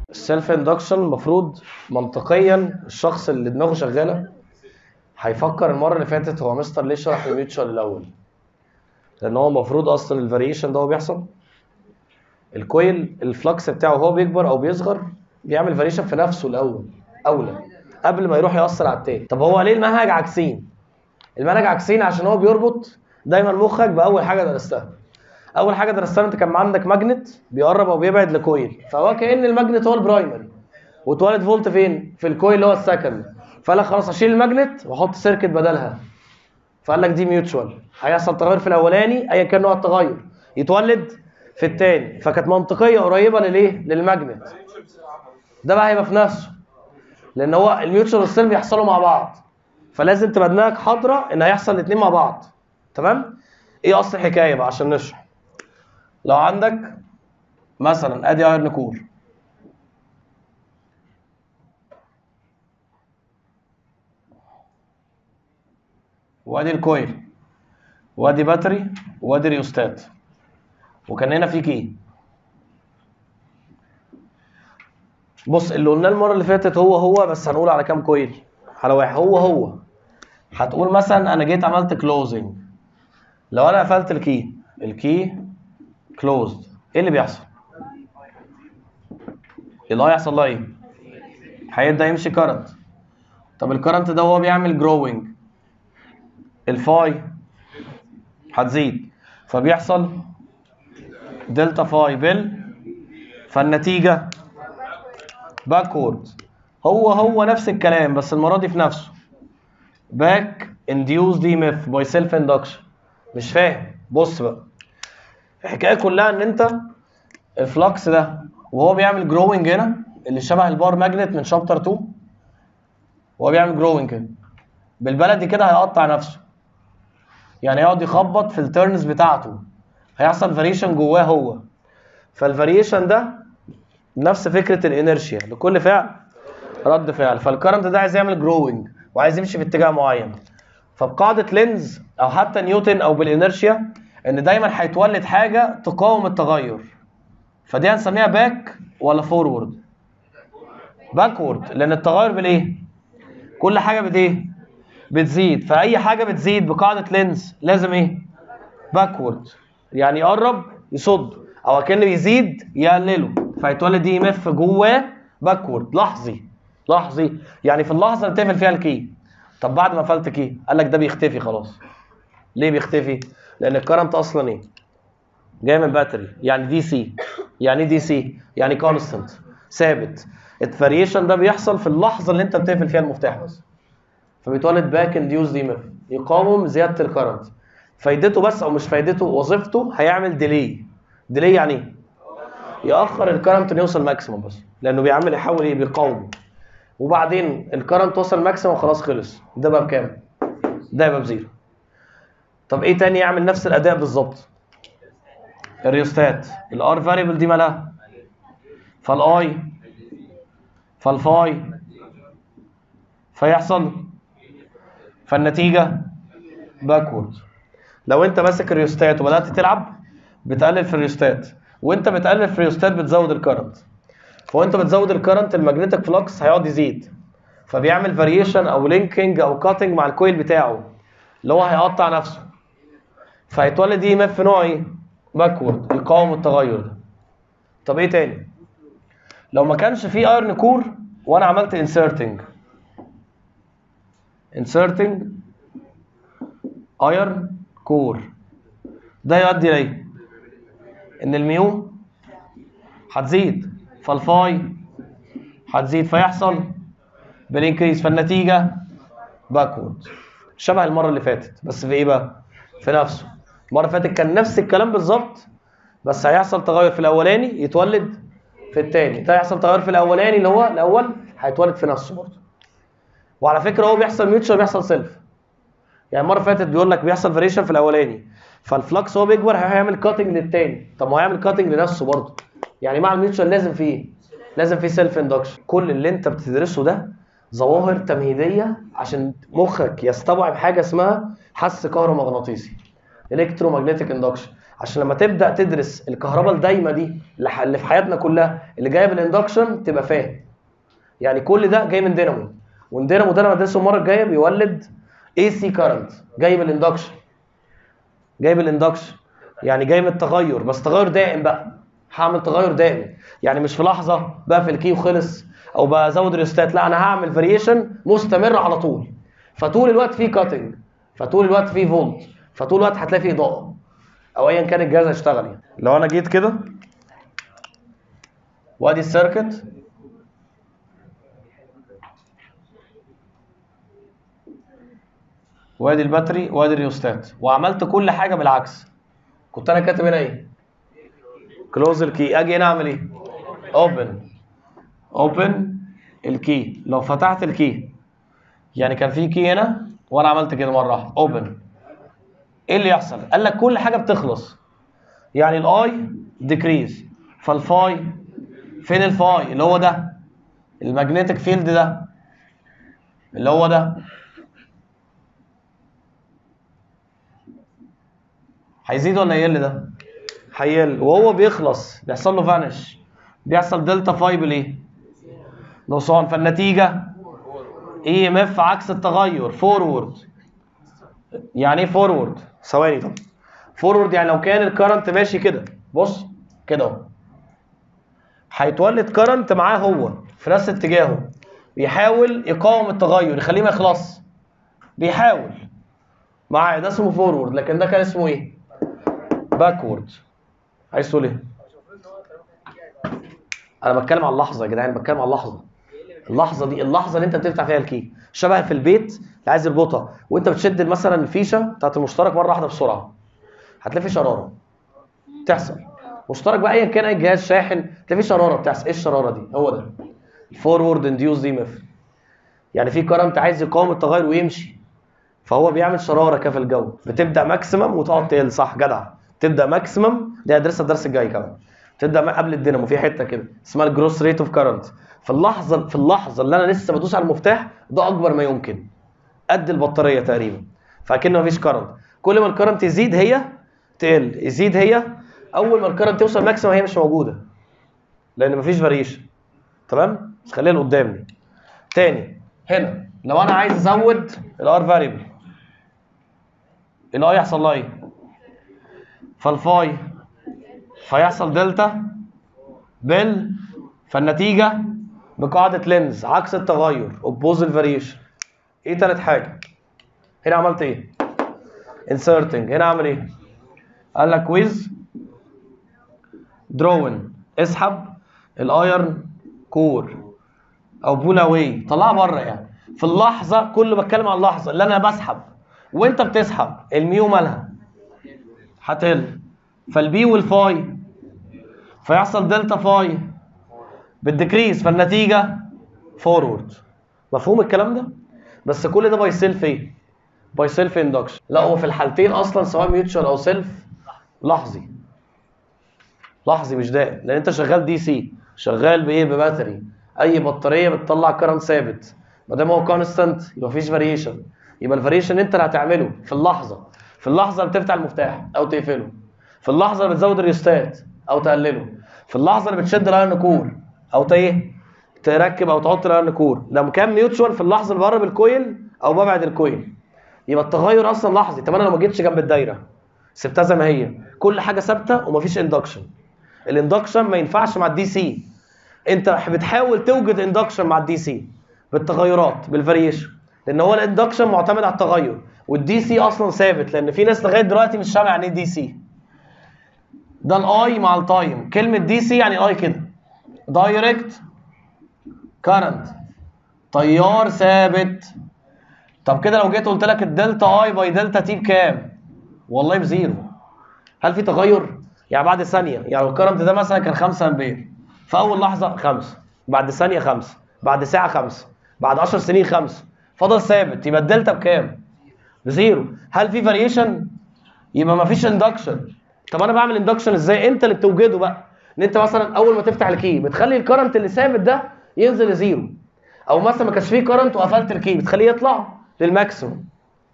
السيلف اندكشن المفروض منطقيا الشخص اللي دماغه شغاله هيفكر المره اللي فاتت هو مستر ليه شرح الميوتشوال الاول، لان هو المفروض اصلا الفاريشن ده هو بيحصل الكويل الفلكس بتاعه هو بيكبر او بيصغر بيعمل فاريشن في نفسه الاول اولى قبل ما يروح ياثر على التاني. طب هو ليه المنهج عكسين؟ المنهج عكسين عشان هو بيربط دايما مخك باول حاجه درستها. اول حاجه درستها انت كان عندك ماجنت بيقرب او بيبعد لكويل، فهو كأن الماجنت هو البرايمري واتولد فولت فين؟ في الكويل اللي هو السكند. فقال لك خلاص اشيل الماجنت واحط سيركت بدلها، فقال لك دي ميوتشوال، هيحصل تغير في الاولاني ايا كان نوع التغير يتولد في الثاني، فكانت منطقيه قريبه للايه؟ للماجنت. ده بقى هيبقى في نفسه لان هو الميوتشوال والسيلف بيحصلوا مع بعض، فلازم تبقى دماغك حاضره ان هيحصل الاثنين مع بعض. تمام؟ ايه اصل الحكايه بقى عشان نشرح؟ لو عندك مثلا ادي ايرن كور، وادي الكويل، وادي باتري، وادي ريوستات، وكان هنا في كي. بص اللي قلناه المره اللي فاتت هو بس هنقول على كام كويل؟ على واحد. هو هتقول مثلا انا جيت عملت كلوزنج، لو انا قفلت الكي كلوزد ايه اللي بيحصل؟ اللي هيحصل لها ايه؟ هيبدا يمشي كارنت. طب الكارنت ده هو بيعمل جروينج، الفاي هتزيد فبيحصل دلتا فاي فالنتيجه باكورد. هو نفس الكلام بس المره دي في نفسه باك انديوز دي ميف باي سيلف اندكشن. مش فاهم؟ بص بقى الحكايه كلها ان انت الفلكس ده وهو بيعمل جروينج هنا اللي شبه البار ماجنت من شابتر 2، وهو بيعمل جروينج كده بالبلدي كده هيقطع نفسه، يعني يقعد يخبط في التيرنز بتاعته، هيحصل فاريشن جواه هو. فالفاريشن ده نفس فكره الانرشيا، لكل فعل رد فعل. فالكرنت ده عايز يعمل جروينج وعايز يمشي في اتجاه معين، فبقاعده لينز او حتى نيوتن او بالانرشيا ان دايما هيتولد حاجه تقاوم التغير، فدي هنسميها باك ولا فورورد؟ باكورد، لان التغير بالايه؟ كل حاجه بايه؟ بتزيد، فاي حاجه بتزيد بقاعده لينز لازم ايه؟ باكورد، يعني يقرب يصد، او كأنه يزيد يقلله، فيتولد دي ام اف جواه باكورد لحظي، يعني في اللحظه اللي تقفل فيها الكي. طب بعد ما قفلت كي قال لك ده بيختفي خلاص. ليه بيختفي؟ لان الكرنت اصلا ايه؟ جاي من باتري، يعني دي سي. يعني ايه دي سي؟ يعني كونستنت، ثابت. الفاريشن ده بيحصل في اللحظه اللي انت بتقفل فيها المفتاح بس، فبيتولد باك انديوز دي ميف يقاوم زياده الكرنت. فايدته بس او مش فايدته، وظيفته هيعمل ديلي. ديلي يعني ايه؟ ياخر الكرنت انه يوصل ماكسيموم، بس لانه بيعمل يحاول ايه؟ بيقاوم. وبعدين الكرنت وصل ماكسيموم خلاص خلص، ده بقى بكام؟ ده يبقى بزيرو. طب ايه تاني يعمل نفس الاداء بالظبط؟ الريوستات، الار فاريبل دي مالها؟ فالاي فالفاي فيحصل فالنتيجه باكورد. لو انت ماسك الريوستات وبدات تلعب بتقلل في الريوستات، وانت بتقلل في الريوستات بتزود الكرنت، فوانت بتزود الكرنت الماجنتيك فلكس هيقعد يزيد، فبيعمل فاريشن او لينكينج او كاتنج مع الكويل بتاعه اللي هو هيقطع نفسه، فهيتولد اي ام اف نوع ايه؟ باكورد، يقاوم التغير ده. طب ايه تاني؟ لو ما كانش فيه ايرن كور وانا عملت انسرتنج ايرن كور، ده يؤدي ليه؟ ان الميو هتزيد فالفاي هتزيد فيحصل بالانكريز، فالنتيجه باكورد. شبه المره اللي فاتت بس في ايه بقى؟ في نفسه. المره اللي فاتت كان نفس الكلام بالظبط، بس هيحصل تغير في الاولاني يتولد في الثاني، ده هيحصل تغير في الاولاني اللي هو الاول هيتولد في نفسه برضه. وعلى فكره هو بيحصل ميوتشوال بيحصل سيلف، يعني المره اللي فاتت بيقول لك بيحصل فاريشن في الاولاني، فالفلكس هو بيكبر هيعمل كاتنج للثاني، طب ما هو هيعمل كاتنج لنفسه برضه. يعني مع الميوتشوال لازم فيه ايه؟ لازم فيه سيلف اندكشن. كل اللي انت بتدرسه ده ظواهر تمهيديه عشان مخك يستوعب حاجه اسمها حس كهرومغناطيسي، الكترومagnetic اندكشن، عشان لما تبدا تدرس الكهرباء الدايمه دي اللي في حياتنا كلها اللي جايه بالاندكشن تبقى فاهم. يعني كل ده جاي من دينامو، والدينامو ده لما ندرسه المره الجايه بيولد اي سي كارنت جاي بالاندكشن. جاي بالاندكشن يعني جاي من التغير، بس تغير دائم بقى. هعمل تغير دائم، يعني مش في لحظه بقى في الكي وخلص او بزود ريستات، لا انا هعمل فاريشن مستمر على طول. فطول الوقت فيه كاتنج، فطول الوقت فيه فولت، فطول الوقت هتلاقي فيه اضاءه او ايا كان الجهاز هيشتغل. يعني لو انا جيت كده وادي السيركت، وادي الباتري وادي الريوستات، وعملت كل حاجه بالعكس، كنت انا كاتب هنا ايه؟ كلوز الكي. اجي هنا اعمل ايه؟ اوبن الكي. لو فتحت الكي يعني كان في كي هنا وانا عملت كده مره واحده اوبن، ايه اللي يحصل؟ قال لك كل حاجه بتخلص. يعني الاي ديكريز، فالفاي فين؟ الفاي اللي هو ده الماجنتيك فيلد ده اللي هو ده هيزيد ولا يقل؟ ده هيقل، وهو بيخلص بيحصل له فانش، بيحصل دلتا فاي بالايه؟ نقصان. فالنتيجه اي ام اف عكس التغير فورورد. يعني ايه فورورد؟ ثواني. طب فورورد يعني لو كان الكرنت ماشي كده، بص كده اهو، هيتولد كرنت معاه هو في نفس اتجاهه، بيحاول يقاوم التغير يخليه ما يخلص، بيحاول معاه، ده اسمه فورورد. لكن ده كان اسمه ايه؟ باكورد. عايز تقول ايه؟ انا بتكلم على اللحظه يا جدعان، بتكلم على اللحظه. اللحظه دي اللحظه اللي انت بتفتح فيها الكي، شبه في البيت اللي عايز يربطها وانت بتشد مثلا الفيشه بتاعت المشترك مره واحده بسرعه، هتلاقي في شراره تحصل. مشترك بقى ايا كان اي جهاز شاحن تلاقي في شراره بتحصل. ايه الشراره دي؟ هو ده الفورورد انديوز اي ام اف. يعني في كرنت عايز يقاوم التغير ويمشي، فهو بيعمل شراره كده في الجو، بتبدا ماكسيمم وتقعد تقل. صح جدع، تبدا ماكسيمم، دي هدرسها الدرس الجاي كمان. تبدا قبل الدينامو في حته كده اسمها الجروس ريت اوف كرنت. في اللحظه اللي انا لسه بدوس على المفتاح ده اكبر ما يمكن، قد البطاريه تقريبا، فاكنه مفيش كرنت. كل ما الكرنت يزيد هي تقل، يزيد هي. اول ما الكرنت توصل ماكسيمم هي مش موجوده لان مفيش فاريشن. تمام؟ بس خليها لقدام دي. تاني هنا لو انا عايز ازود الار فاريبل، الاي يحصل لها ايه؟ فالفاي فيحصل دلتا بال، فالنتيجه بقاعده لينز عكس التغير اوبوزيت فاريشن. ايه تالت حاجه؟ هنا عملت ايه؟ انسرتنج. هنا عمل ايه؟ قال لك ويز درون، اسحب الايرن كور او بول اواي، طلعها بره. يعني في اللحظه، كله بتكلم عن اللحظه اللي انا بسحب وانت بتسحب، الميو مالها هتقل، فالبي والفاي فيحصل دلتا فاي بالديكريس، فالنتيجه فورورد. مفهوم الكلام ده؟ بس كل ده باي سيلف ايه؟ باي سيلف اندكشن. لا هو في الحالتين اصلا سواء ميوتشوال او سيلف لحظي. لحظي مش دائم، لان انت شغال دي سي، شغال بايه؟ بباتري. اي بطاريه بتطلع كرنت ثابت، ما دام هو كونستانت يبقى مفيش فاريشن. يبقى الفاريشن انت اللي هتعمله في اللحظه. في اللحظه اللي بتفتح المفتاح او تقفله، في اللحظه اللي بتزود الريستات او تقلله، في اللحظه اللي بتشد الايرن كور او تركب او تحط الايرن كور. لما كان ميوتشوال في اللحظه اللي بقرب الكويل او ببعد الكويل، يبقى التغير اصلا لحظي. طب انا لو ما جيتش جنب الدايره سبتها زي ما هي، كل حاجه ثابته ومفيش اندكشن. الاندكشن ما ينفعش مع الدي سي. انت بتحاول توجد اندكشن مع الدي سي بالتغيرات بالفاريشن، لان هو الاندكشن معتمد على التغير، والدي سي اصلا ثابت. لان في ناس لغايه دلوقتي مش سامع يعني ايه دي سي. ده الاي مع التايم. كلمه دي سي يعني الاي كده دايركت كارنت، تيار ثابت. طب كده لو جيت قلت لك الدلتا اي باي دلتا تي بكام؟ والله بزيرو. هل في تغير؟ يعني بعد ثانيه، يعني الكرنت ده مثلا كان 5 امبير، في اول لحظه 5، بعد ثانيه 5، بعد ساعه 5، بعد 10 سنين 5، فضل ثابت. يبقى الدلتا بكام؟ بزيرو. هل في فاريشن؟ يبقى ما فيش اندكشن. طب انا بعمل اندكشن ازاي؟ انت اللي بتوجده بقى. ان انت مثلا اول ما تفتح الكي بتخلي الكرنت اللي ثابت ده ينزل لزيرو، او مثلا ما كانش فيه كرنت وقفلت الكي بتخليه يطلع للماكسيموم.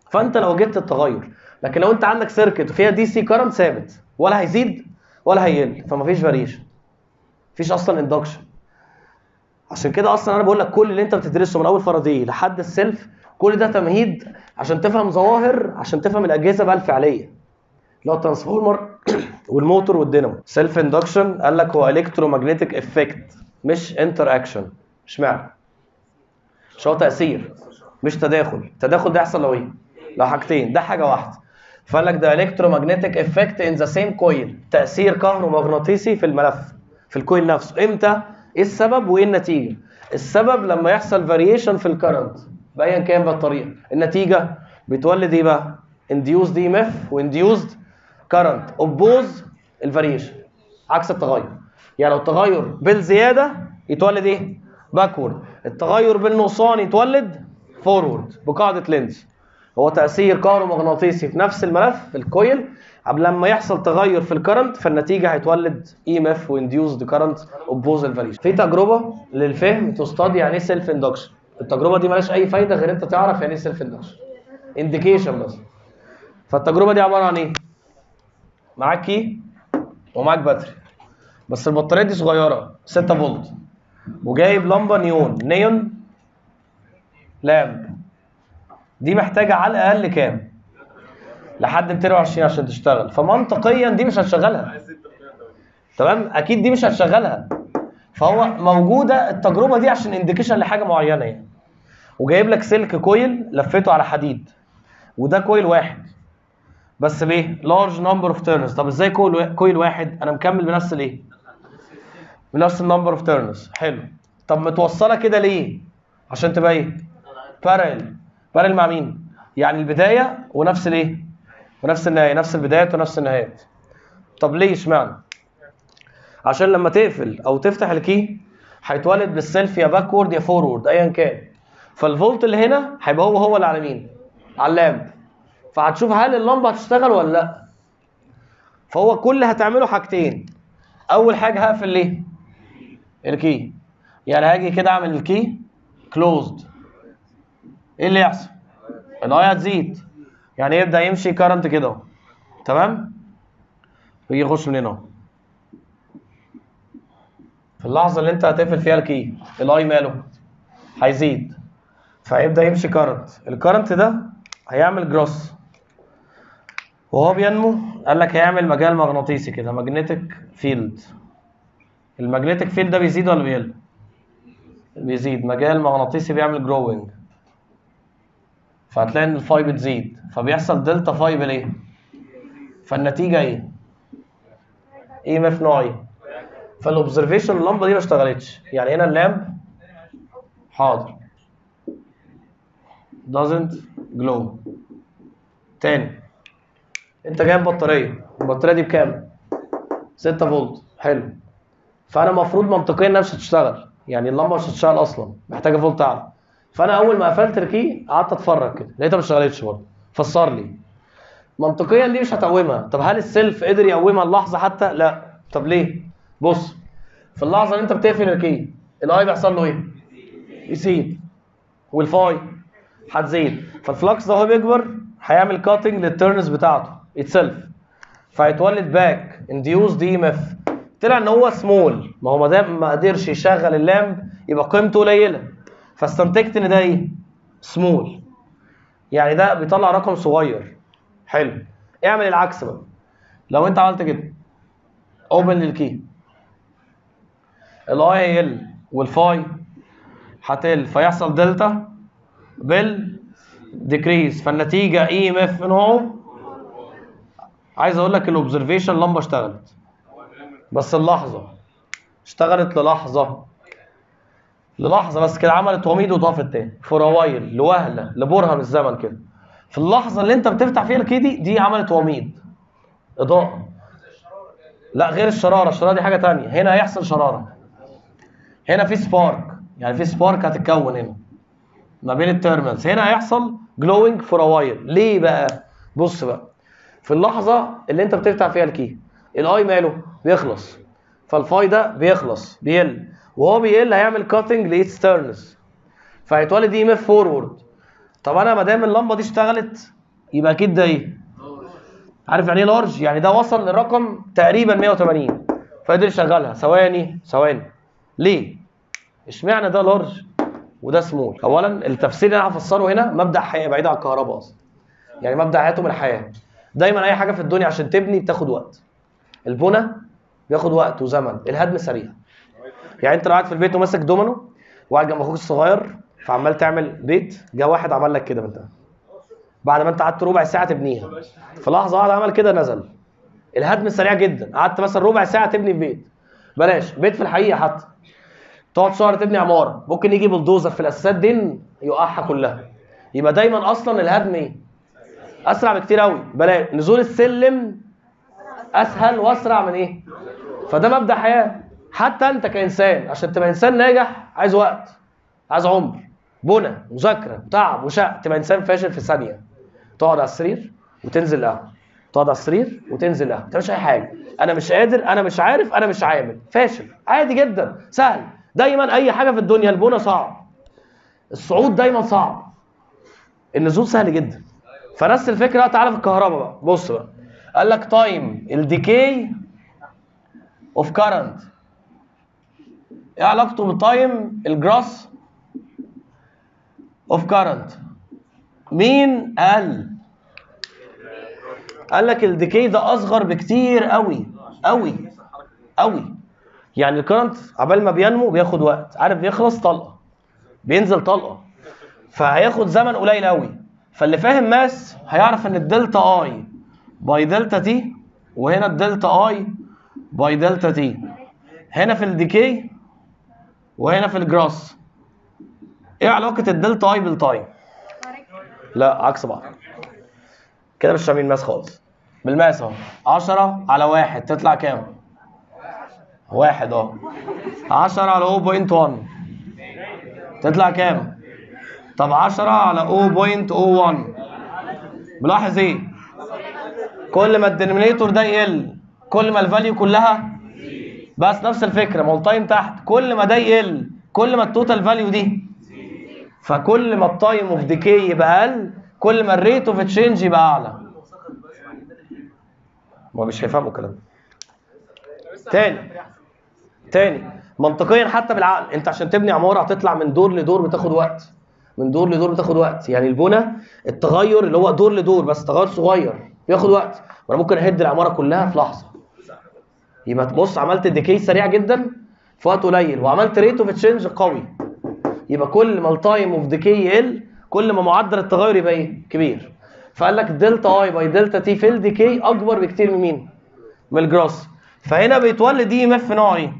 فانت لو جبت التغير، لكن لو انت عندك سيركت وفيها دي سي كارنت ثابت ولا هيزيد ولا هيقل، فمفيش فاريشن، مفيش اصلا اندكشن. عشان كده اصلا انا بقول لك كل اللي انت بتدرسه من اول فرضيه لحد السيلف كل ده تمهيد عشان تفهم ظواهر، عشان تفهم الاجهزه بقى الفعليه اللي هو الترانسفورمر والموتور والدينامو. سيلف اندكشن قال لك هو الكترومagnetic افكت مش انتر اكشن. اشمعنى؟ مش هو تاثير مش تداخل. التداخل ده يحصل لو ايه؟ لو حاجتين، ده حاجه واحده. فقال لك ده الكترومagnetic افكت ان ذا سيم كويل، تاثير كهرومغناطيسي في الملف في الكويل نفسه. امتى؟ ايه السبب وايه النتيجه؟ السبب لما يحصل فاريشن في الكرنت بايا كان بقى الطريقه، النتيجه بتولد ايه بقى؟ induced EMF وانديوزد كرنت اوبوز الفاريشن، عكس التغير. يعني لو التغير بالزياده يتولد ايه؟ باكورد، التغير بالنقصان يتولد فورورد بقاعده لينز. هو تاثير كهرومغناطيسي في نفس الملف في الكويل، قبل لما يحصل تغير في الكرنت فالنتيجه هيتولد EMF وانديوزد كرنت اوبوز الفاريشن. في تجربه للفهم تستدي يعني ايه سيلف اندكشن. التجربه دي مالهاش اي فايده غير انت تعرف يعني ايه سيلف اندكشن، انديكيشن بس. فالتجربه دي عباره عن ايه؟ معاك كي ومعاك باتري، بس البطاريه دي صغيره 6 فولت، وجايب لمبه نيون لامب. دي محتاجه على الاقل كام؟ لحد 220 عشان تشتغل. فمنطقيا دي مش هتشغلها، تمام؟ اكيد دي مش هتشغلها. فهو موجوده التجربه دي عشان انديكيشن لحاجه معينه يعني. وجايب لك سلك كويل لفيته على حديد، وده كويل واحد بس بايه؟ لارج نمبر اوف تيرنز. طب ازاي كويل واحد؟ انا مكمل بنفس الايه؟ بنفس النمبر اوف تيرنز. حلو. طب متوصله كده ليه؟ عشان تبقى ايه؟ بارل مع مين؟ يعني البدايه ونفس الايه؟ ونفس النهايه، نفس البدايات ونفس النهايات. طب ليه؟ اشمعنى؟ عشان لما تقفل او تفتح الكي هيتولد بالسيلف يا باكورد يا فورورد ايا كان. فالفولت اللي هنا هيبقى هو اللي على مين؟ على اللامب. فهتشوف هل اللمبه هتشتغل ولا لا. فهو كل اللي هتعمله حاجتين. اول حاجه هقفل ليه؟ الكي. يعني هاجي كده اعمل الكي كلوزد، ايه اللي يحصل؟ الاي هتزيد، يعني يبدا يمشي كارنت كده اهو، تمام؟ ويجي يخش من هنا اهو. في اللحظه اللي انت هتقفل فيها الكي الاي ماله؟ هيزيد، فهيبدا يمشي كارنت. الكارنت ده هيعمل جروس، وهو بينمو قال لك هيعمل مجال مغناطيسي كده، ماجنتيك فيلد. الماجنتيك فيلد ده بيزيد ولا بيقل؟ بيزيد. مجال مغناطيسي بيعمل جروينج، فهتلاقي ان الفاي بتزيد، فبيحصل دلتا فاي بالايه؟ فالنتيجه ايه؟ EMF نوع ايه؟ فالاوبزرفيشن اللمبه دي ما اشتغلتش. يعني هنا اللامب حاضر doesn't glow. تاني، انت جايب بطاريه، البطاريه دي بكام؟ 6 فولت. حلو. فانا المفروض منطقيا انها مش هتشتغل، يعني اللمبه مش هتشتغل اصلا، محتاجه فولت اعلى. فانا اول ما قفلت الكي قعدت اتفرج كده لقيتها ما اشتغلتش برضه، فسر لي منطقيا دي مش هتقومها. طب هل السيلف قدر يقومها اللحظه حتى؟ لا. طب ليه؟ بص، في اللحظه اللي انت بتقفل الكي الاي بيحصل له ايه؟ يزيد، والفاي هتزيد. فالفلكس ده هو بيكبر هيعمل كاتنج للتيرنز بتاعته اتسلف، فهيتولد باك انديوز دي EMF. طلع ان هو سمول، ما هو ما دام ما قدرش يشغل اللامب يبقى قيمته قليله، فاستنتجت ان ده ايه؟ سمول، يعني ده بيطلع رقم صغير. حلو. اعمل العكس بقى. لو انت عملت كده اوبن للكي الاي هيقل والفاي هتقل، فيحصل دلتا بال ديكريز، فالنتيجه EMF نوعه. عايز اقول لك الاوبزرفيشن لمبه اشتغلت، بس اللحظه اشتغلت للحظه بس كده، عملت وميض وطفت تاني فراويل لوهله لبرهه من الزمن كده. في اللحظه اللي انت بتفتح فيها الكي دي عملت وميض اضاءه. لا غير الشراره دي حاجه ثانيه. هنا هيحصل شراره، هنا في سبارك، يعني في سبارك هتتكون هنا ما بين التيرمينالز. هنا هيحصل جلوينج فراويل. ليه بقى؟ بص بقى، في اللحظه اللي انت بتفتح فيها الكي الاي ماله؟ بيخلص، فالفاي ده بيخلص بيقل، وهو بيقل هيعمل كاتنج لايتس تيرنز، فهيتولد EMF فورورد. طب انا ما دام اللمبه دي اشتغلت يبقى اكيد ده ايه؟ عارف يعني ايه لارج؟ يعني ده وصل للرقم تقريبا 180 فقدر يشغلها. ثواني. ليه؟ اشمعنى ده لارج وده سمول؟ اولا التفسير اللي انا هفسره هنا مبدا حياه بعيد عن الكهرباء اصلا. يعني مبدا حياته من الحياه. دايما اي حاجه في الدنيا عشان تبني بتاخد وقت. البنى بياخد وقت وزمن، الهدم سريع. يعني انت لو قاعد في البيت وماسك دومينو وقاعد جنب اخوك الصغير فعمال تعمل بيت، جه واحد عمل لك كده انت بعد ما انت قعدت ربع ساعه تبنيها، في لحظه واحده عمل كده نزل. الهدم سريع جدا. قعدت مثلا ربع ساعه تبني في بيت، بلاش بيت في الحقيقه حتى، تقعد شهر تبني عماره، ممكن يجي بلدوزر في الاساسات دي يوقعها كلها. يبقى دايما اصلا الهدم ايه؟ اسرع بكتير قوي. بلاش نزول السلم اسهل واسرع من ايه؟ فده مبدا حياه. حتى انت كانسان عشان تبقى انسان ناجح عايز وقت، عايز عمر، بنى، مذاكره، تعب وشق. تبقى انسان فاشل في ثانيه. تقعد على السرير وتنزل قهوه، تقعد على السرير وتنزل قهوه، ما تعملش اي حاجه. انا مش قادر، انا مش عارف، انا مش عامل. فاشل عادي جدا، سهل. دايما اي حاجه في الدنيا البنى صعب، الصعود دايما صعب، النزول سهل جدا. فنفس الفكره تعالى في الكهرباء بقى. بص بقى، قال لك تايم الديكي اوف كارنت. ايه علاقته بالتايم الجراس اوف كارنت؟ مين قال؟ قال لك الديكي ده اصغر بكتير قوي قوي قوي. يعني الكرنت عبال ما بينمو بياخد وقت، عارف بيخلص طلقه، بينزل طلقه، فهياخد زمن قليل قوي. فاللي فاهم ماس هيعرف ان الدلتا اي باي دلتا تي، وهنا الدلتا اي باي دلتا تي، هنا في الديكي وهنا في الجراس. ايه علاقه الدلتا اي بالتايم؟ لا عكس بعض كده، مش فاهمين ماس خالص. بالماس اهو 10 على 1 تطلع كام؟ 1 اهو. 10 على 0.1 تطلع كام؟ طب 10 على 0.01. ملاحظ ايه؟ كل ما الدينومينيتور ده يقل كل ما الفاليو كلها، بس نفس الفكره مالتايم تحت، كل ما ده يقل كل ما التوتال فاليو دي. فكل ما التايم اوف ديكي يبقى اقل كل ما الريت اوف تشينج يبقى اعلى. ما مش هيفهموا الكلام ده. تاني منطقيا حتى بالعقل، انت عشان تبني عماره هتطلع من دور لدور بتاخد وقت، من دور لدور بتاخد وقت. يعني البنى التغير اللي هو دور لدور بس تغير صغير بياخد وقت، وانا ممكن اهد العماره كلها في لحظه. يبقى تبص عملت ديكي سريع جدا في وقت قليل وعملت ريت اوف تشينج قوي. يبقى كل ما التايم اوف ديكي يقل كل ما معدل التغير يبقى ايه؟ كبير. فقال لك دلتا اي باي دلتا تي في الديكي اكبر بكتير من مين؟ من الجراس. فهنا بيتولد اي ام اف نوع ايه؟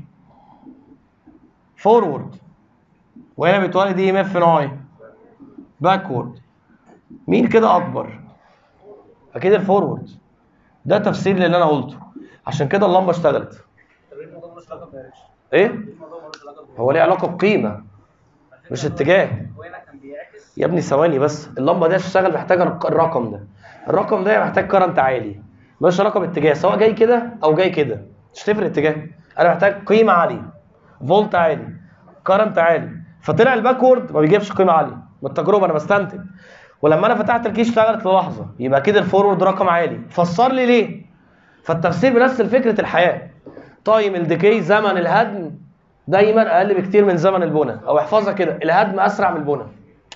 فورورد. وهنا بيتولد اي ام اف نوع ايه؟ باكورد. مين كده اكبر؟ اكيد الفورورد. ده تفسير للي انا قلته، عشان كده اللمبه اشتغلت. ايه؟ هو ليه علاقه بقيمه مش اتجاه. يا ابني ثواني بس، اللمبه دي تشتغل محتاجه الرقم ده، الرقم ده محتاج كرنت عالي، مش علاقه باتجاه، سواء جاي كده او جاي كده مش تفرق اتجاه. انا محتاج قيمه عاليه، فولت عالي، كرنت عالي. فطلع الباكورد ما بيجيبش قيمه عاليه من التجربه، انا بستنتج. ولما انا فتحت الكيس اشتغلت للحظه، يبقى كده الفورورد رقم عالي. فسر لي ليه؟ فالتفسير بنفس فكره الحياه. تايم الديكي زمن الهدم دايما اقل بكتير من زمن البنى، او احفظها كده الهدم اسرع من البنى.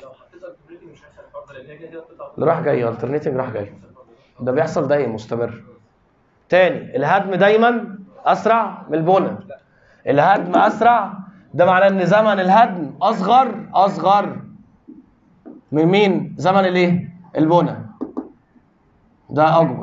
راح جاي الترنيتنج راح جاي، ده بيحصل دايما مستمر. تاني الهدم دايما اسرع من البنى. الهدم اسرع ده معناه ان زمن الهدم اصغر من مين؟ زمن الايه؟ البنى. ده اكبر.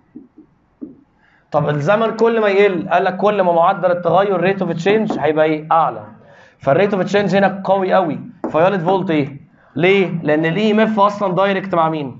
طب الزمن كل ما يقل، قال لك كل ما معدل التغير ريت اوف تشينج هيبقى ايه؟ اعلى. فالريت اوف تشينج هنا قوي قوي، فيولد فولت ايه؟ ليه؟ لان الاي ام اف اصلا دايركت مع مين؟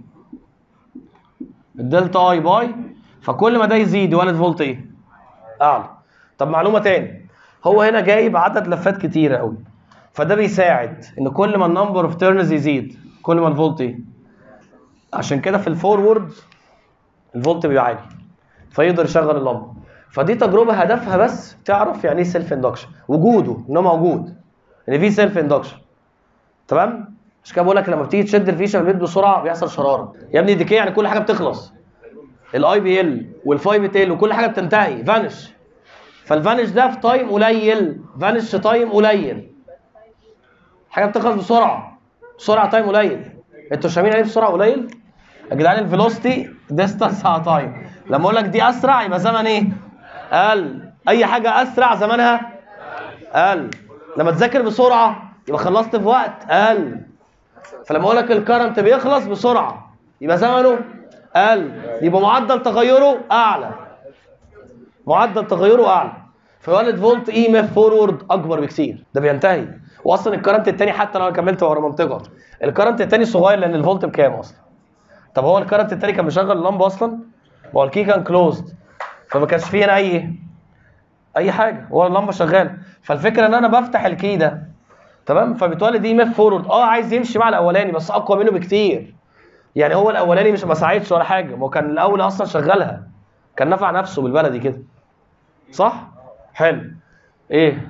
الدلتا اي باي، فكل ما ده يزيد يولد فولت ايه؟ اعلى. طب معلومه تاني، هو هنا جايب عدد لفات كتيره قوي، فده بيساعد ان كل ما النمبر اوف تيرنز يزيد كل ما الفولت ايه؟ عشان كده في الفورورد الفولت بيبقى عالي فيقدر يشغل اللمبه. فدي تجربه هدفها بس تعرف يعني ايه سيلف اندكشن، وجوده انه موجود، ان في سيلف اندكشن. تمام؟ مش كده بقول لك لما بتيجي تشد الفيشه في البيت بسرعه بيحصل شراره يا ابني. ديكي يعني كل حاجه بتخلص، الاي بي ال والفاي بي تيل وكل حاجه بتنتهي، فانش. فالفانش ده في تايم قليل، فانش تايم قليل، حاجه بتخلص بسرعه، بسرعه تايم قليل. انتوا شايفين يعني بسرعه قليل يا جدعان؟ الفيلوسيتي ديستانس على تايم. لما اقول لك دي اسرع يبقى زمن ايه؟ اقل. اي حاجه اسرع زمنها اقل. لما تذاكر بسرعه يبقى خلصت في وقت اقل. فلما اقول لك الكرنت بيخلص بسرعه يبقى زمنه اقل، يبقى معدل تغيره اعلى، معدل تغيره اعلى. فيولد فولت اي ام اف فورورد اكبر بكثير، ده بينتهي. واصلا الكرنت الثاني حتى لو انا كملت ورا منطقه، الكرنت الثاني صغير لان الفولت بكام اصلا؟ طب هو الكرنت الثاني كان مشغل اللمبه اصلا؟ ما هو الكي كان كلوزد، فما كانش فيه هنا اي حاجه، هو اللمبه شغاله. فالفكره ان انا بفتح الكي ده، تمام، فبتولد اي ام اف فورورد. عايز يمشي مع الاولاني بس اقوى منه بكتير. يعني هو الاولاني مش ما ساعدش ولا حاجه، ما هو كان الاول اصلا شغلها، كان نفع نفسه بالبلدي كده، صح؟ حلو. ايه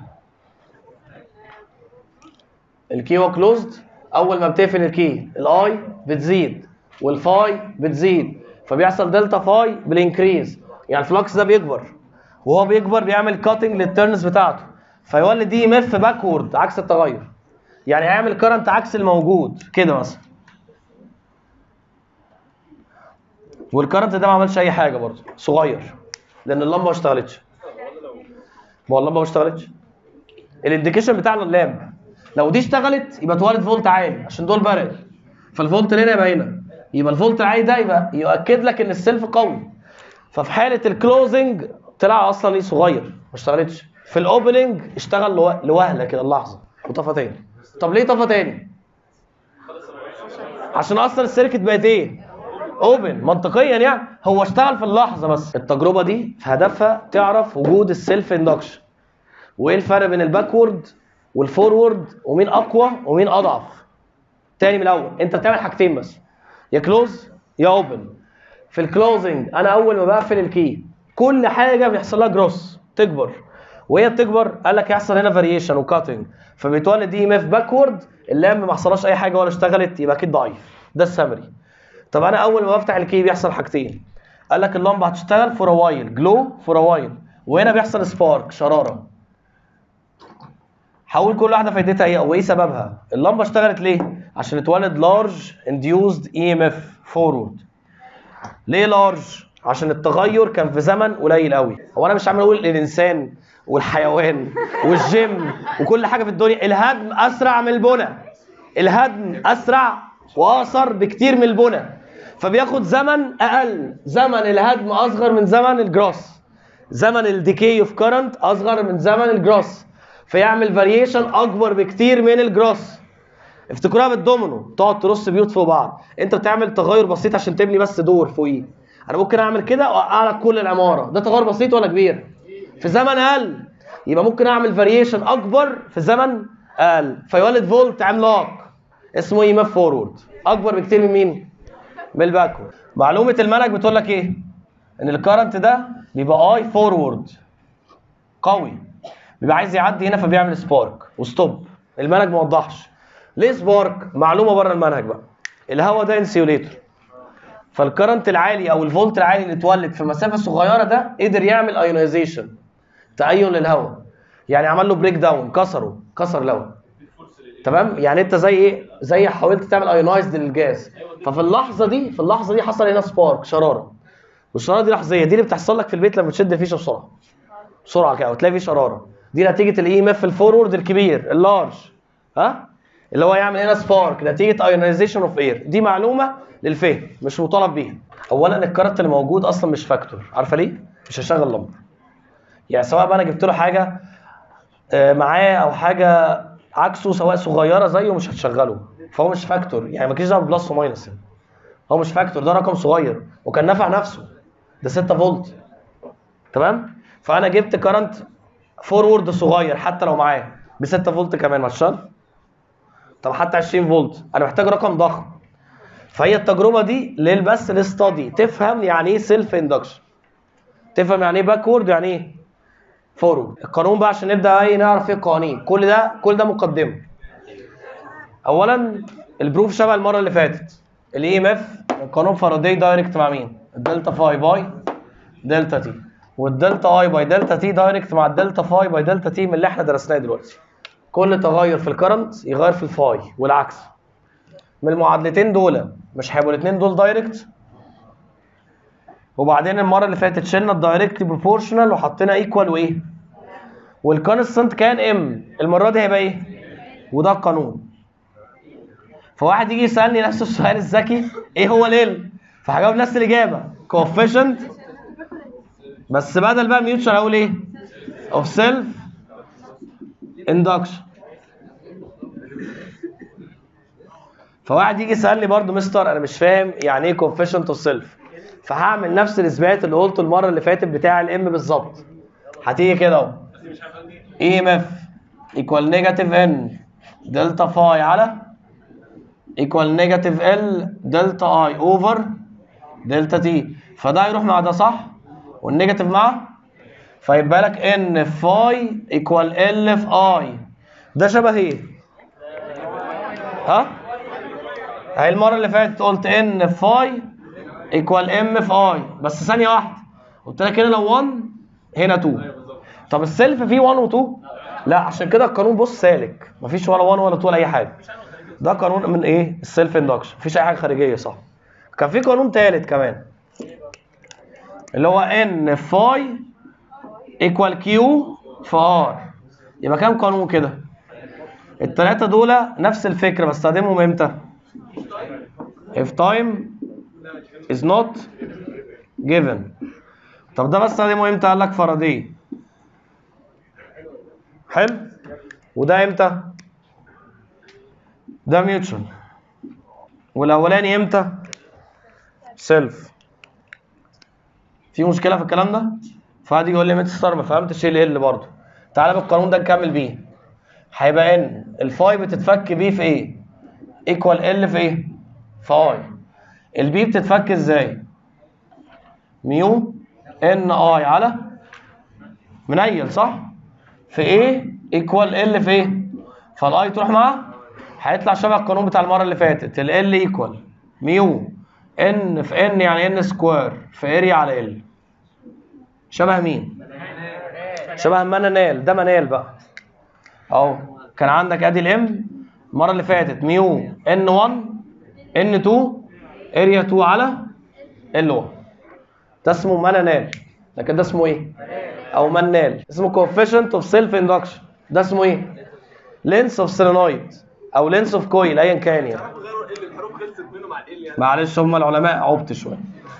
الكي هو كلوزد، اول ما بتقفل الكي الاي بتزيد والفاي بتزيد، فبيحصل دلتا فاي بالانكريز، يعني الفلكس ده بيكبر، وهو بيكبر بيعمل كاتنج للتيرنز بتاعته، فيولد دي ام اف باكورد عكس التغير. يعني هيعمل كرنت عكس الموجود كده مثلا، والكرنت ده ما عملش اي حاجه برضه، صغير لان اللمبه ما اشتغلتش. ما هو اللمبه ما اشتغلتش، الانديكيشن بتاع اللامب لو دي اشتغلت يبقى اتولد فولت عالي عشان دول بارل، فالفولت هنا يبقى هنا، يبقى الفولت العالي ده يبقى يؤكد لك ان السيلف قوي. ففي حاله الكلوزنج طلع اصلا ايه؟ صغير، ما اشتغلتش. في الاوبننج اشتغل لوهله كده اللحظه وطفى تاني. طب ليه طفى تاني؟ عشان اصلا السيركت بقت ايه؟ اوبن. منطقيا يعني هو اشتغل في اللحظه بس. التجربه دي في هدفها تعرف وجود السيلف اندكشن، وايه الفرق بين الباكورد والفورورد، ومين اقوى ومين اضعف. تاني من الاول، انت بتعمل حاجتين بس، يا كلوز يا اوبن. في الكلوزنج انا اول ما بقفل الكي كل حاجه بيحصل لها جروس، تكبر، وهي بتكبر قال لك يحصل هنا فاريشن وكاتنج، فبيتولد دي ام اف باكورد. اللامب ما حصلهاش اي حاجه ولا اشتغلت، يبقى اكيد ضعيف. ده السمري. طب انا اول ما بفتح الكي بيحصل حاجتين، قال لك اللمبه هتشتغل فور وايل، جلو فور وايل، وهنا بيحصل سبارك، شراره. هقول كل واحده فايدتها ايه وايه سببها. اللمبه اشتغلت ليه؟ عشان اتولد لارج انديوزد اي ام اف فورورد. ليه لارج؟ عشان التغير كان في زمن قليل قوي. هو انا مش عامل اقول الانسان والحيوان والجيم وكل حاجه في الدنيا الهدم اسرع من البنى، الهدم اسرع واقصر بكتير من البنى، فبياخد زمن اقل. زمن الهدم اصغر من زمن الجراس، زمن الديكي اوف كارنت اصغر من زمن الجراس، فيعمل فاريشن اكبر بكتير من الجراس. افتكروها بالدومينو، تقعد ترص بيوت فوق بعض، انت بتعمل تغير بسيط عشان تبني بس دور فوقيه. انا ممكن اعمل كده واوقع لك كل العماره، ده تغير بسيط ولا كبير؟ في زمن اقل. يبقى ممكن اعمل فاريشن اكبر في زمن اقل، فيولد فولت عملاق اسمه اي ام اف فورورد، اكبر بكتير من مين؟ من الباكورد. معلومه المنهج بتقول لك ايه؟ ان الكرنت ده بيبقى اي فورورد قوي، بيبقى عايز يعدي هنا فبيعمل سبارك وستوب. المنهج ما وضحش ليه سبارك. معلومه بره المنهج بقى، الهواء ده انسيوليتور، فالكرنت العالي او الفولت العالي اللي اتولد في مسافه صغيره ده قدر يعمل ايونيزيشن، تأين للهواء، يعني عمل له بريك داون، كسر الهواء. تمام؟ يعني انت زي ايه؟ زي حاولت تعمل ايونايزد للجاز، ففي اللحظه دي حصل هنا سبارك، شراره. والشراره دي لحظيه، دي اللي بتحصل لك في البيت لما تشد الفيشه بسرعه كده وتلاقي في شراره، دي نتيجه الاي ام اف الفورورد الكبير اللارج، اللي هو يعمل هنا سبارك نتيجه ايونايزيشن اوف اير. دي معلومه للفهم مش مطالب بيها. اولا الكارت اللي موجود اصلا مش فاكتور، عارفه ليه؟ مش هيشغل لمبه. يعني سواء بقى انا جبت له حاجه معاه او حاجه عكسه، سواء صغيره زيه مش هتشغله، فهو مش فاكتور. يعني مالكيش دعوه بلس وماينس، هو مش فاكتور، ده رقم صغير وكان نافع نفسه، ده 6 فولت. تمام؟ فانا جبت كارنت فورورد صغير حتى لو معاه ب 6 فولت كمان ما تشتغل. طب حتى 20 فولت، انا محتاج رقم ضخم. فهي التجربه دي بس للاستادي، تفهم يعني ايه سيلف اندكشن، تفهم يعني ايه باكورد، يعني ايه فورورد. القانون بقى عشان نبدا نعرف ايه القوانين. كل ده مقدمه. اولا البروف شبه المره اللي فاتت. الاي ام اف قانون فاراداي دايركت مع مين؟ الدلتا فاي باي دلتا تي، والدلتا اي باي دلتا تي دايركت مع الدلتا فاي باي دلتا تي من اللي احنا درسناه دلوقتي. كل تغير في الكرنت يغير في الفاي والعكس. من المعادلتين دول مش هيبقوا الاثنين دول دايركت؟ وبعدين المره اللي فاتت شلنا الدايركت بروبورشنال وحطينا ايكوال وايه؟ والكونستنت كان ام. المره دي هيبقى ايه؟ وده القانون. فواحد يجي يسالني نفس السؤال الذكي، ايه هو ال؟ فهجاوب نفس الاجابه، كوفيشنت، بس بدل بقى ميوتشر هقول ايه؟ اوف سيلف اندكشن. فواحد يجي يسالني برضو مستر انا مش فاهم يعني ايه كوفيشنت اوف سيلف، فهعمل نفس الاثبات اللي قلته المره اللي فاتت بتاع الام بالظبط. هتيجي كده اهو، اي ام اف ايكوال نيجاتيف ان دلتا فاي على ايكوال نيجاتيف ال دلتا اي اوفر دلتا تي. فده يروح مع ده صح؟ والنيجاتيف مع، فيبقى لك ان فاي ايكوال ال في اي. ده شبه ايه؟ ها؟ اهي المره اللي فاتت قلت ان فاي ايكوال ام في اي، بس ثانيه واحده قلت لك هنا لو 1 هنا 2. طب السيلف فيه 1 و2؟ لا، عشان كده القانون بص سالك، مفيش ولا 1 ولا 2 ولا اي حاجه. ده قانون من ايه؟ السيلف اندكشن، مفيش اي حاجه خارجيه صح. كان في قانون ثالث كمان اللي هو ان فاي ايكوال كيو في ار. يبقى كام قانون كده؟ الثلاثه دول نفس الفكره، بستخدمهم امتى؟ if time is not given. طب ده بستخدمه امتى؟ قال لك فاراداي. حلو. وده امتى؟ ده ميوتشوال. والاولاني امتى؟ سيلف. في مشكله في الكلام ده؟ فقعد يقول لي مستر ما فهمتش ايه ال برضه. تعالى بالقانون ده نكمل بيه. هيبقى ان الفاي بتتفك بيه في ايه؟ ايكوال ال في ايه؟ في اي. البي بتتفك ازاي؟ ميو ان اي على منيل صح؟ في ايه؟ ايكوال ال في ايه؟ فالاي تروح معاه، هيطلع شبه القانون بتاع المره اللي فاتت. ال ايكوال ميو ان في ان يعني ان سكوير في اريا على ال. شبه مين؟ شبه منال. ده منال بقى اهو. كان عندك ادي الام المره اللي فاتت ميو ان 1 ان 2 اريا 2 على ال 1. ده اسمه منال. لكن ده اسمه ايه؟ او منال. اسمه كوفيشنت اوف سيلف اندكشن. ده اسمه ايه؟ لينس اوف سيلينويد او لينس اوف كويل ايا كان يعني. معلش هم العلماء عبط شويه.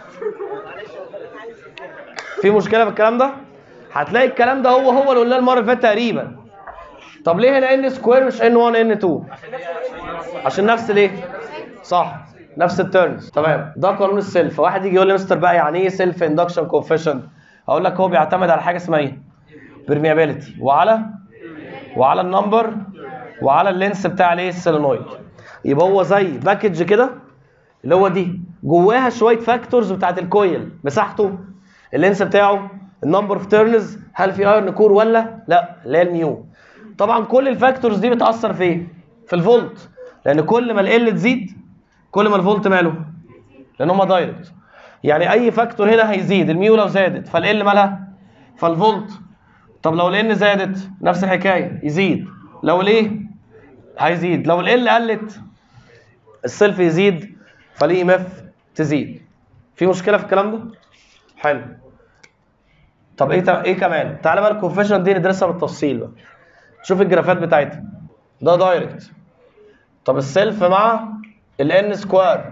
في مشكله في الكلام ده؟ هتلاقي الكلام ده هو اللي قلناه المره اللي فاتت تقريبا. طب ليه هنا ان سكوير مش ان 1 ان 2؟ عشان نفس الايه؟ صح، نفس التيرمز. تمام. ده قانون السيلف. واحد يجي يقول لي مستر بقى يعني ايه سيلف اندكشن كوفيشنت؟ اقول لك هو بيعتمد على حاجه اسمها ايه؟ برميابيلتي وعلى النمبر وعلى اللينس بتاع الايه؟ السيلينويد. يبقى هو زي باكج كده اللي هو دي جواها شويه فاكتورز بتاعت الكويل. مساحته، اللينس بتاعه، النمبر اوف تيرنز، هل في ايرن كور ولا لا، اللي هي الميو. طبعا كل الفاكتورز دي بتاثر في ايه؟ في الفولت. لان كل ما ال تزيد كل ما الفولت ماله؟ لان هما دايركت. يعني اي فاكتور هنا هيزيد. الميو لو زادت فال مالها؟ فالفولت. طب لو الان زادت نفس الحكايه يزيد. لو الايه هيزيد. لو ال قلت السيلف يزيد فالاي ام اف تزيد. في مشكله في الكلام ده؟ حلو. طب ايه كمان؟ تعالى بقى الكوفيشنت دي ندرسها بالتفصيل بقى. شوف الجرافات بتاعتها. ده دايركت. طب السيلف مع الان سكوير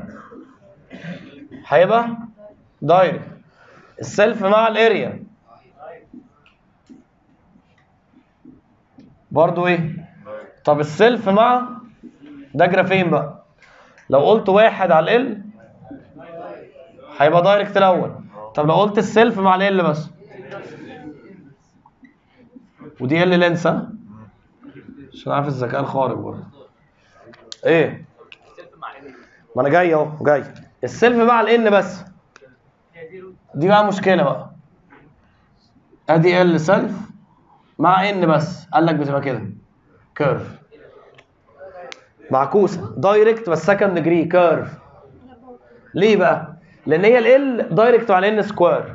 هيبقى دايركت. السيلف مع الاريا برضو ايه؟ طب السيلف مع ده جرافين بقى. لو قلت واحد على ال هيبقى دايركت الاول. طب لو قلت السيلف مع ال بس، ودي ال لينس عشان عارف الذكاء الخارق برضه. ايه؟ ما انا جاي اهو جاي. السيلف مع الان بس دي بقى مشكله بقى. ادي ال سيلف مع ان بس، قال لك بتبقى كده كيرف. معكوسه دايركت بس سكند ديجري كيرف. ليه بقى؟ لان هي ال دايركت مع الان سكوير.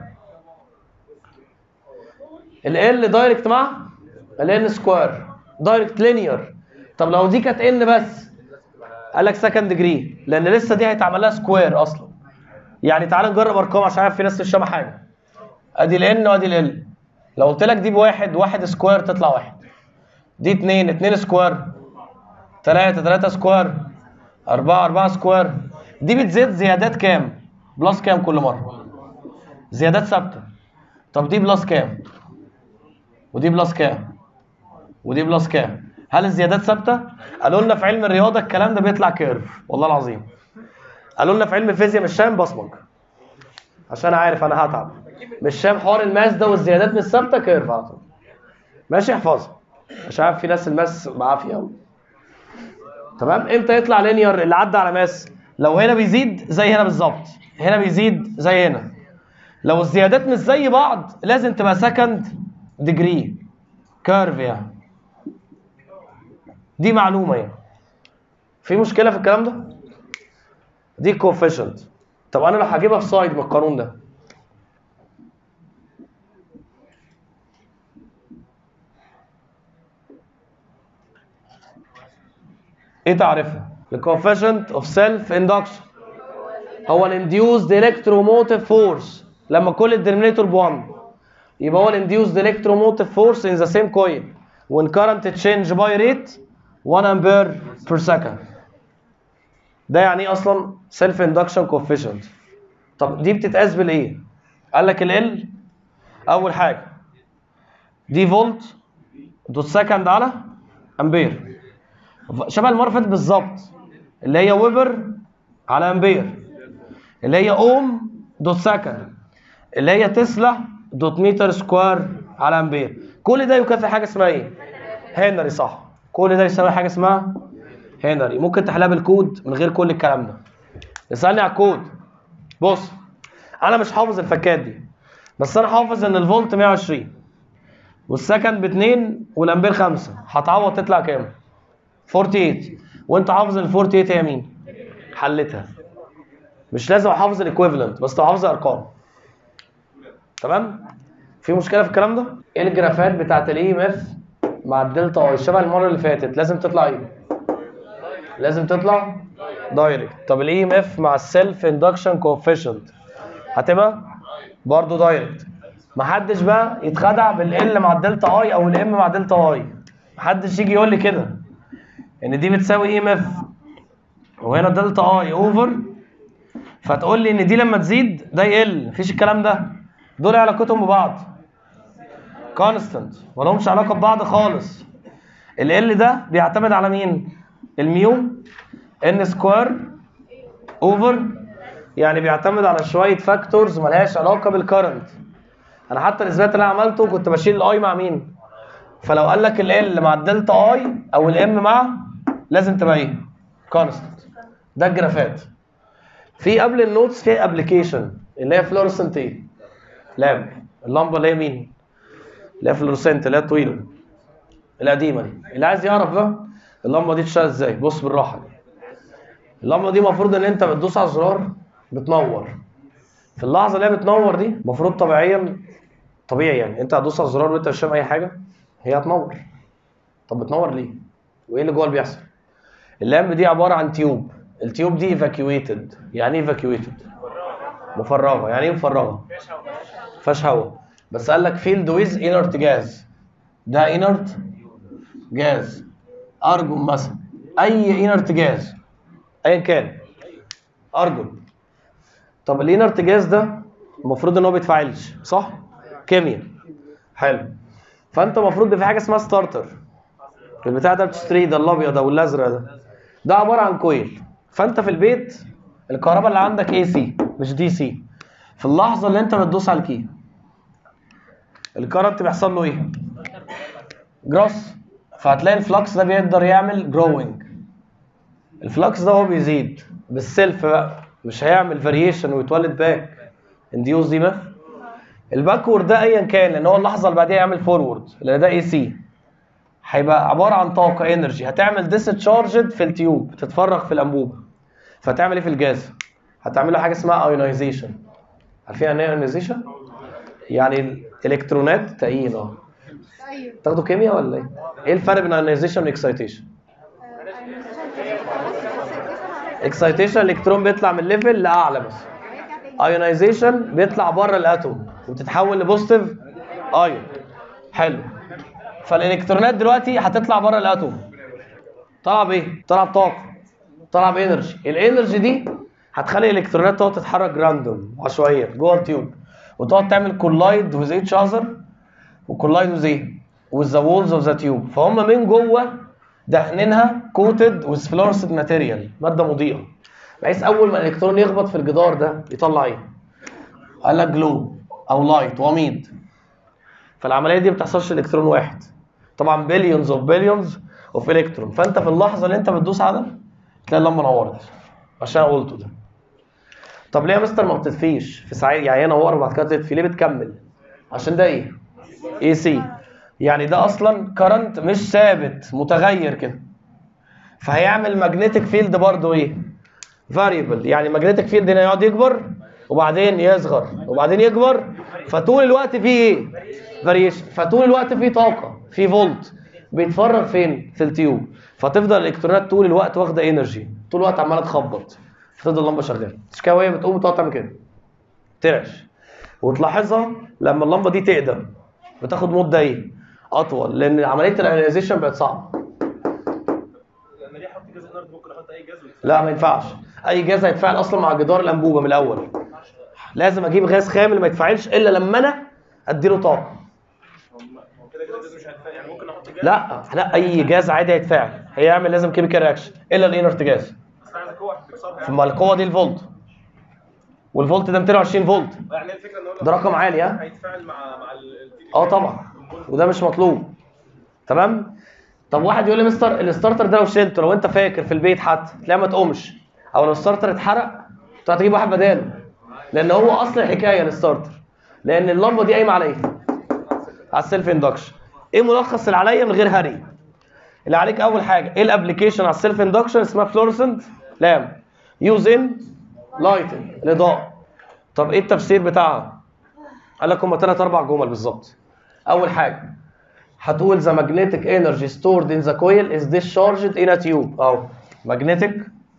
ال دايركت مع الان سكوير دايركت لينير. طب لو دي كانت ان بس قال لك سكند ديجري، لان لسه دي هيتعمل لها سكوير اصلا. يعني تعال نجرب ارقام عشان عارف في ناس مش فاهمه حاجه. ادي الان وادي ال. لو قلت لك دي بواحد، واحد سكوير تطلع واحد. دي اتنين، اتنين سكوير. تلاته، تلاته سكوير. اربعه، اربعه سكوير. دي بتزيد زيادات كام؟ بلس كام كل مره؟ زيادات ثابته. طب دي بلس كام؟ ودي بلس كام؟ ودي بلس كام؟ هل الزيادات ثابته؟ قالوا لنا في علم الرياضه الكلام ده بيطلع كيرف، والله العظيم. قالوا لنا في علم الفيزياء مش فاهم بصمج. عشان عارف انا هتعب. مش فاهم حوار الماس ده والزيادات مش ثابته، كيرف على طول. ماشي احفظها. مش عارف في ناس الماس بعافيه قوي. تمام؟ امتى يطلع لينير اللي عدى على ماس؟ لو هنا بيزيد زي هنا بالظبط، هنا بيزيد زي هنا. لو الزيادات مش زي بعض لازم تبقى سكند ديجري كيرف يعني. دي معلومه يعني. في مشكله في الكلام ده؟ دي كوفيشنت. طب انا لو هجيبها في سايد من القانون ده، ايه تعرفها؟ الكوفيشنت اوف سيلف اندكشن هو الانديوزد الكتروموتيف فورس لما كل الدينومينيتور ب1، يبقى هو الانديوزد الكتروموتيف فورس ان ذا سيم كويل when current change by rate 1 ampere per second. ده يعني ايه اصلا سيلف اندكشن كوفيشنت؟ طب دي بتتقاس بالايه؟ قال لك ال اول حاجه دي فولت دوت سكند على امبير، شبه المره اللي فاتت بالظبط، اللي هي ويبر على امبير، اللي هي اوم دوت سكند، اللي هي تسلا دوت متر سكوير على امبير. كل ده يكافئ حاجه اسمها ايه؟ هنري. صح، كل ده يساوي حاجه اسمها هنري. ممكن تحلها بالكود من غير كل الكلام ده. اسالني على الكود. بص انا مش حافظ الفكات دي، بس انا حافظ ان الفولت 120 والسكند ب2 والامبير 5. هتعوض تطلع كام؟ 48. وانت حافظ ال 48 هي مين؟ حلتها. مش لازم احافظ الايكويفالنت، بس تبقى حافظ ارقام. تمام؟ في مشكله في الكلام ده؟ ايه الجرافات بتاعت الاي ام اف مع الدلتا اي شبه المره اللي فاتت؟ لازم تطلع ايه؟ لازم تطلع دايركت. طب الاي ام اف مع السيلف اندكشن كوفيشنت هتبقى برضه دايركت. محدش بقى يتخدع بالال مع الدلتا اي او الام مع دلتا اي. محدش يجي يقول لي كده ان دي بتساوي اي ام اف وهنا دلتا اي اوفر، فتقول لي ان دي لما تزيد ده يقل. مفيش الكلام ده. دول علاقتهم ببعض كونستنت، مالهمش علاقه ببعض خالص. ال ده بيعتمد على مين؟ الميو ان سكوير اوفر، يعني بيعتمد على شويه فاكتورز مالهاش علاقه بالكرنت. انا حتى الاثبات اللي انا عملته كنت بشيل الاي مع مين؟ فلو قال لك ال مع الدلتا اي او الام مع، لازم تبقى ايه؟ كونستنت. ده الجرافات. في قبل النوتس في ابلكيشن اللي هي فلورسنت ايه؟ لامب. اللمبه اللي هي مين؟ اللي هي فلورسنت اللي هي الطويله القديمه دي. اللي عايز يعرف بقى اللمبه دي تشتغل ازاي، بص بالراحه. اللمبه دي المفروض ان انت بتدوس على الزرار بتنور. في اللحظه اللي هي بتنور دي المفروض طبيعي يعني انت هتدوس على الزرار وانت مش فاهم اي حاجه، هي هتنور. طب بتنور ليه؟ وايه اللي جوه اللي بيحصل؟ اللامب دي عباره عن تيوب. التيوب دي ايفاكيويتد. يعني ايه ايفاكيويتد؟ مفرغه. يعني ايه مفرغه؟ فيهاش هواء. بس قال لك فيلد ويز انرت جاز. ده انرت جاز، ارجون مثلا، اي انرت جاز ايا كان، ارجون. طب الانرت جاز ده المفروض ان هو بيتفاعلش، صح؟ كيمياء. حلو. فانت المفروض في حاجه اسمها ستارتر. البتاع ده بتشتريه، ده الابيض او الازرق ده عباره عن كويل. فانت في البيت الكهرباء اللي عندك اي سي مش دي سي. في اللحظه اللي انت بتدوس على الكي الكرنت بيحصل له ايه؟ جروس. فهتلاقي الفلكس ده بيقدر يعمل جروينج. الفلكس ده هو بيزيد بالسيلف بقى، مش هيعمل فاريشن ويتولد باك انديوز دي بقى. الباكورد ده ايا كان، لان هو اللحظه اللي بعديها يعمل فورورد، لان ده اي سي. هيبقى عباره عن طاقه انرجي هتعمل ديسشارجد في التيوب، تتفرغ في الانبوبه. فتعمل ايه في الجاز؟ هتعمل له حاجه اسمها ايونايزيشن. عارفين يعني ايه ايونايزيشن؟ يعني الالكترونات تقيل. ايوه. تاخدوا كيمياء ولا ايه؟ ايه الفرق بين ايونايزيشن واكسايتيشن؟ اكسايتيشن الالكترون بيطلع من ليفل لاعلى بس. ايونايزيشن بيطلع بره الاتوم وبتتحول لبوزيتيف ايون. حلو. فالالكترونات دلوقتي هتطلع بره الاتوم. طالعه بايه؟ طالعه بطاقه، طالعه بانرجي. الانرجي دي هتخلي الالكترونات تقعد تتحرك راندوم عشوائيه جوه التيوب، وتقعد تعمل كولايد وذ ايتش اذر، وكولايد وذ ايه؟ وذ ذا وولز اوف ذا تيوب. فهم من جوه دهنينها كوتد وذ فلورسد ماتيريال، ماده مضيئه، بحيث اول ما الالكترون يخبط في الجدار ده يطلع ايه؟ قال لك جلو او لايت وميض. فالعمليه دي ما بتحصلش الكترون واحد، طبعا بليونز اوف الكترون. فانت في اللحظه اللي انت بتدوس على ده تلاقي اللمبه نورت، عشان انا قلته ده. طب ليه يا مستر ما بتطفيش في ساعات؟ يعني هي نور وبعد كده تطفي، ليه بتكمل؟ عشان ده ايه؟ اي سي، يعني ده اصلا كرنت مش ثابت، متغير كده. فهيعمل ماجنتيك فيلد برضه ايه؟ فاريبل. يعني ماجنتيك فيلد هنا يقعد يكبر وبعدين يصغر وبعدين يكبر، فطول الوقت فيه ايه؟ فاريشن. فطول الوقت فيه طاقه، فيه فولت بيتفرغ فين؟ في التيوب. فتفضل الالكترونات طول الوقت واخده انرجي، طول الوقت عماله تخبط، فتفضل اللمبه شغاله. مش كده وهي بتقوم تقعد تعمل كده ترعش. وتلاحظها لما اللمبه دي تقدم بتاخد مده ايه؟ اطول، لان عمليه الايونيزيشن بقت صعبه. لما دي احط جاز النار ممكن احط اي جاز؟ لا ما ينفعش، اي جاز هيتفاعل اصلا مع جدار الانبوبه من الاول. لازم اجيب غاز خام ما يتفاعلش الا لما انا اديله طاقه. هو كده كده الجاز مش هيتفاعل، يعني ممكن احط جاز؟ لا اي جاز عادي هيتفاعل، هيعمل لازم كيميكال رياكشن الا الانرت جاز. بس عايز قوه تكسرها ثم القوه دي الفولت، والفولت ده 220 فولت، يعني الفكره ان هو ده رقم عالي. ها هيتفاعل مع طبعا، وده مش مطلوب. تمام. طب واحد يقول لي مستر الستارتر ده لو شلته، لو انت فاكر في البيت حتى تلاقيه ما تقومش، او لو الستارتر اتحرق تروح تجيب واحد بداله، لان هو اصل الحكايه الستارتر، لان اللمبه دي قايمه على ايه؟ على السيلف اندكشن. ايه ملخص اللي عليا من غير هري؟ اللي عليك اول حاجه ايه الابلكيشن على السيلف اندكشن؟ اسمها فلورسنت لامب يوز ان لايتنج، الاضاءه. طب ايه التفسير بتاعها؟ قال لك هم 3 4 جمل بالظبط. اول حاجه هتقول the magnetic energy stored in the coil is discharged in a tube. اهو magnetic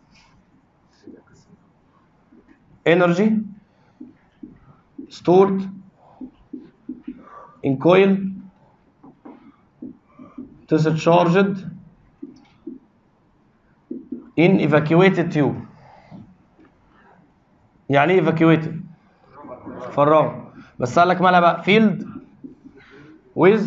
energy stored in coil discharged in evacuated tube. يعني ايه evacuated؟ فرغ. بس قال لك مالها بقى؟ field with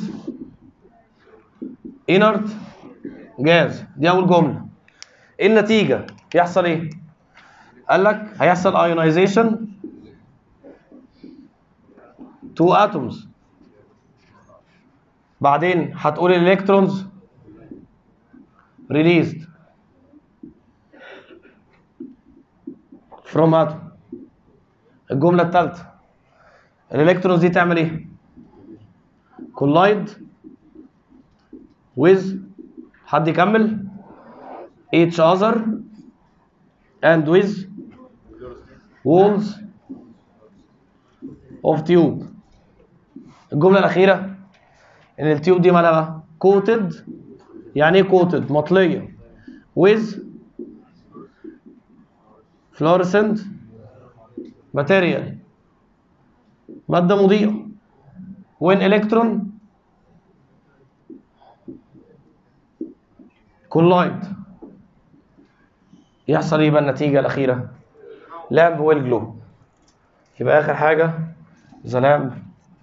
inert gas. دي اول جمله. ايه النتيجه؟ يحصل ايه؟ قال لك هيحصل ionization to atoms. بعدين هتقول الالكترونز released from atom. الجمله الثالثه الالكترونز دي تعمل ايه؟ collide with، حد يكمل، each other and with walls of tube. الجملة الأخيرة إن التيوب دي مالها بقى؟ coated. يعني إيه coated؟ مطلية with fluorescent material، مادة مضيئة. when electron collide يحصل ايه بقى النتيجة الأخيرة؟ لامب ويل جلو. يبقى آخر حاجة ذا لامب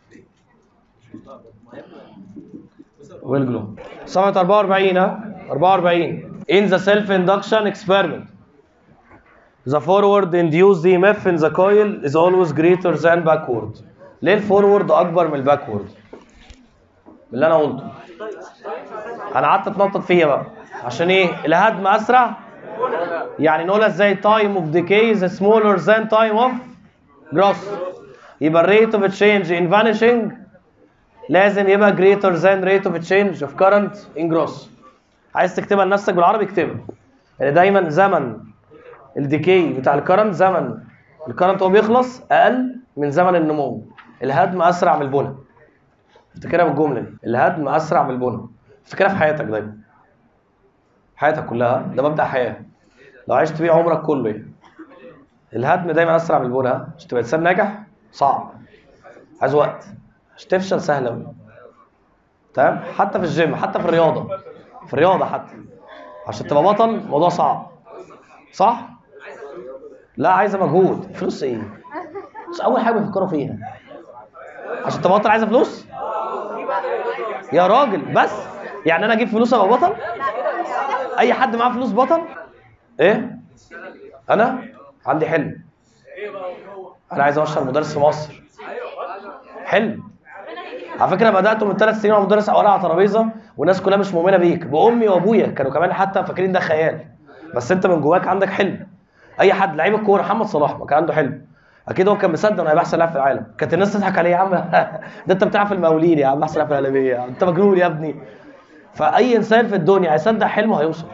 ويل جلو. صفحة 44. 44 in the self induction experiment the forward induced EMF in the coil is always greater than backward. ليه الفورورد أكبر من الباكورد؟ اللي أنا قلته. أنا قعدت أتنطط فيها بقى عشان ايه؟ الهدم اسرع. يعني نقولها ازاي؟ time of decay is smaller than time of growth. يبقى الريت اوف تشينج in vanishing لازم يبقى greater than rate of change of current in gross. عايز تكتبها لنفسك بالعربي اكتبها. يعني دايما زمن الديكي بتاع الكرنت، زمن الكرنت هو بيخلص اقل من زمن النمو. الهدم اسرع من البنى. افتكرها بالجمله دي، الهدم اسرع من البنى. افتكرها في حياتك دايما، حياتك كلها، ده مبدا حياه لو عشت بيه عمرك كله يعني. الهدم دايما اسرع من البنى. عشان تبقى انسان ناجح صعب، عايز وقت. عشان تفشل سهل قوي. تمام؟ حتى في الجيم، حتى في الرياضه، في الرياضه حتى عشان تبقى بطل الموضوع صعب، صح؟ لا عايزه مجهود. فلوس ايه؟ مش اول حاجه بيفكروا فيها عشان تبقى بطل. عايزه فلوس يا راجل. بس يعني انا اجيب فلوس ابقى بطل؟ اي حد معاه فلوس بطل؟ ايه؟ انا عندي حلم، انا عايز اشتغل مدرس في مصر. حلم. على فكره بداته من 3 سنين وانا مدرس اوراق على ترابيزه والناس كلها مش مؤمنه بيك، بامي وابويا كانوا كمان حتى فاكرين ده خيال، بس انت من جواك عندك حلم. اي حد لعيب الكوره، محمد صلاح ما كان عنده حلم؟ اكيد هو كان مصدق انه هيبقى احسن لاعب في العالم. كانت الناس تضحك عليه، يا عم ده انت بتلعب في المقاولين يا عم، احسن لاعب في العالم ايه يا عم، انت مجنون يا ابني. فاي انسان في الدنيا هيصدق حلمه هيوصل.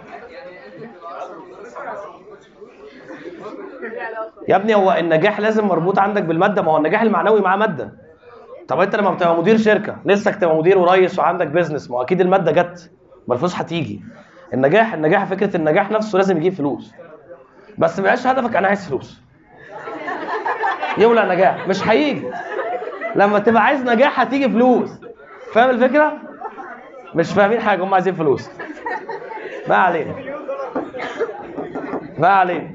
يا ابني هو النجاح لازم مربوط عندك بالماده؟ ما هو النجاح المعنوي معاه ماده. طب انت لما بتبقى مدير شركه نفسك تبقى مدير وريس وعندك بيزنس، ما هو اكيد الماده جت، ما الفلوس هتيجي. النجاح فكره النجاح نفسه لازم يجيب فلوس، بس ما يبقاش هدفك انا عايز فلوس يولع نجاح، مش هيجي. لما تبقى عايز نجاح هتيجي فلوس. فاهم الفكره؟ مش فاهمين حاجه، هم عايزين فلوس. ما علينا، ما علينا.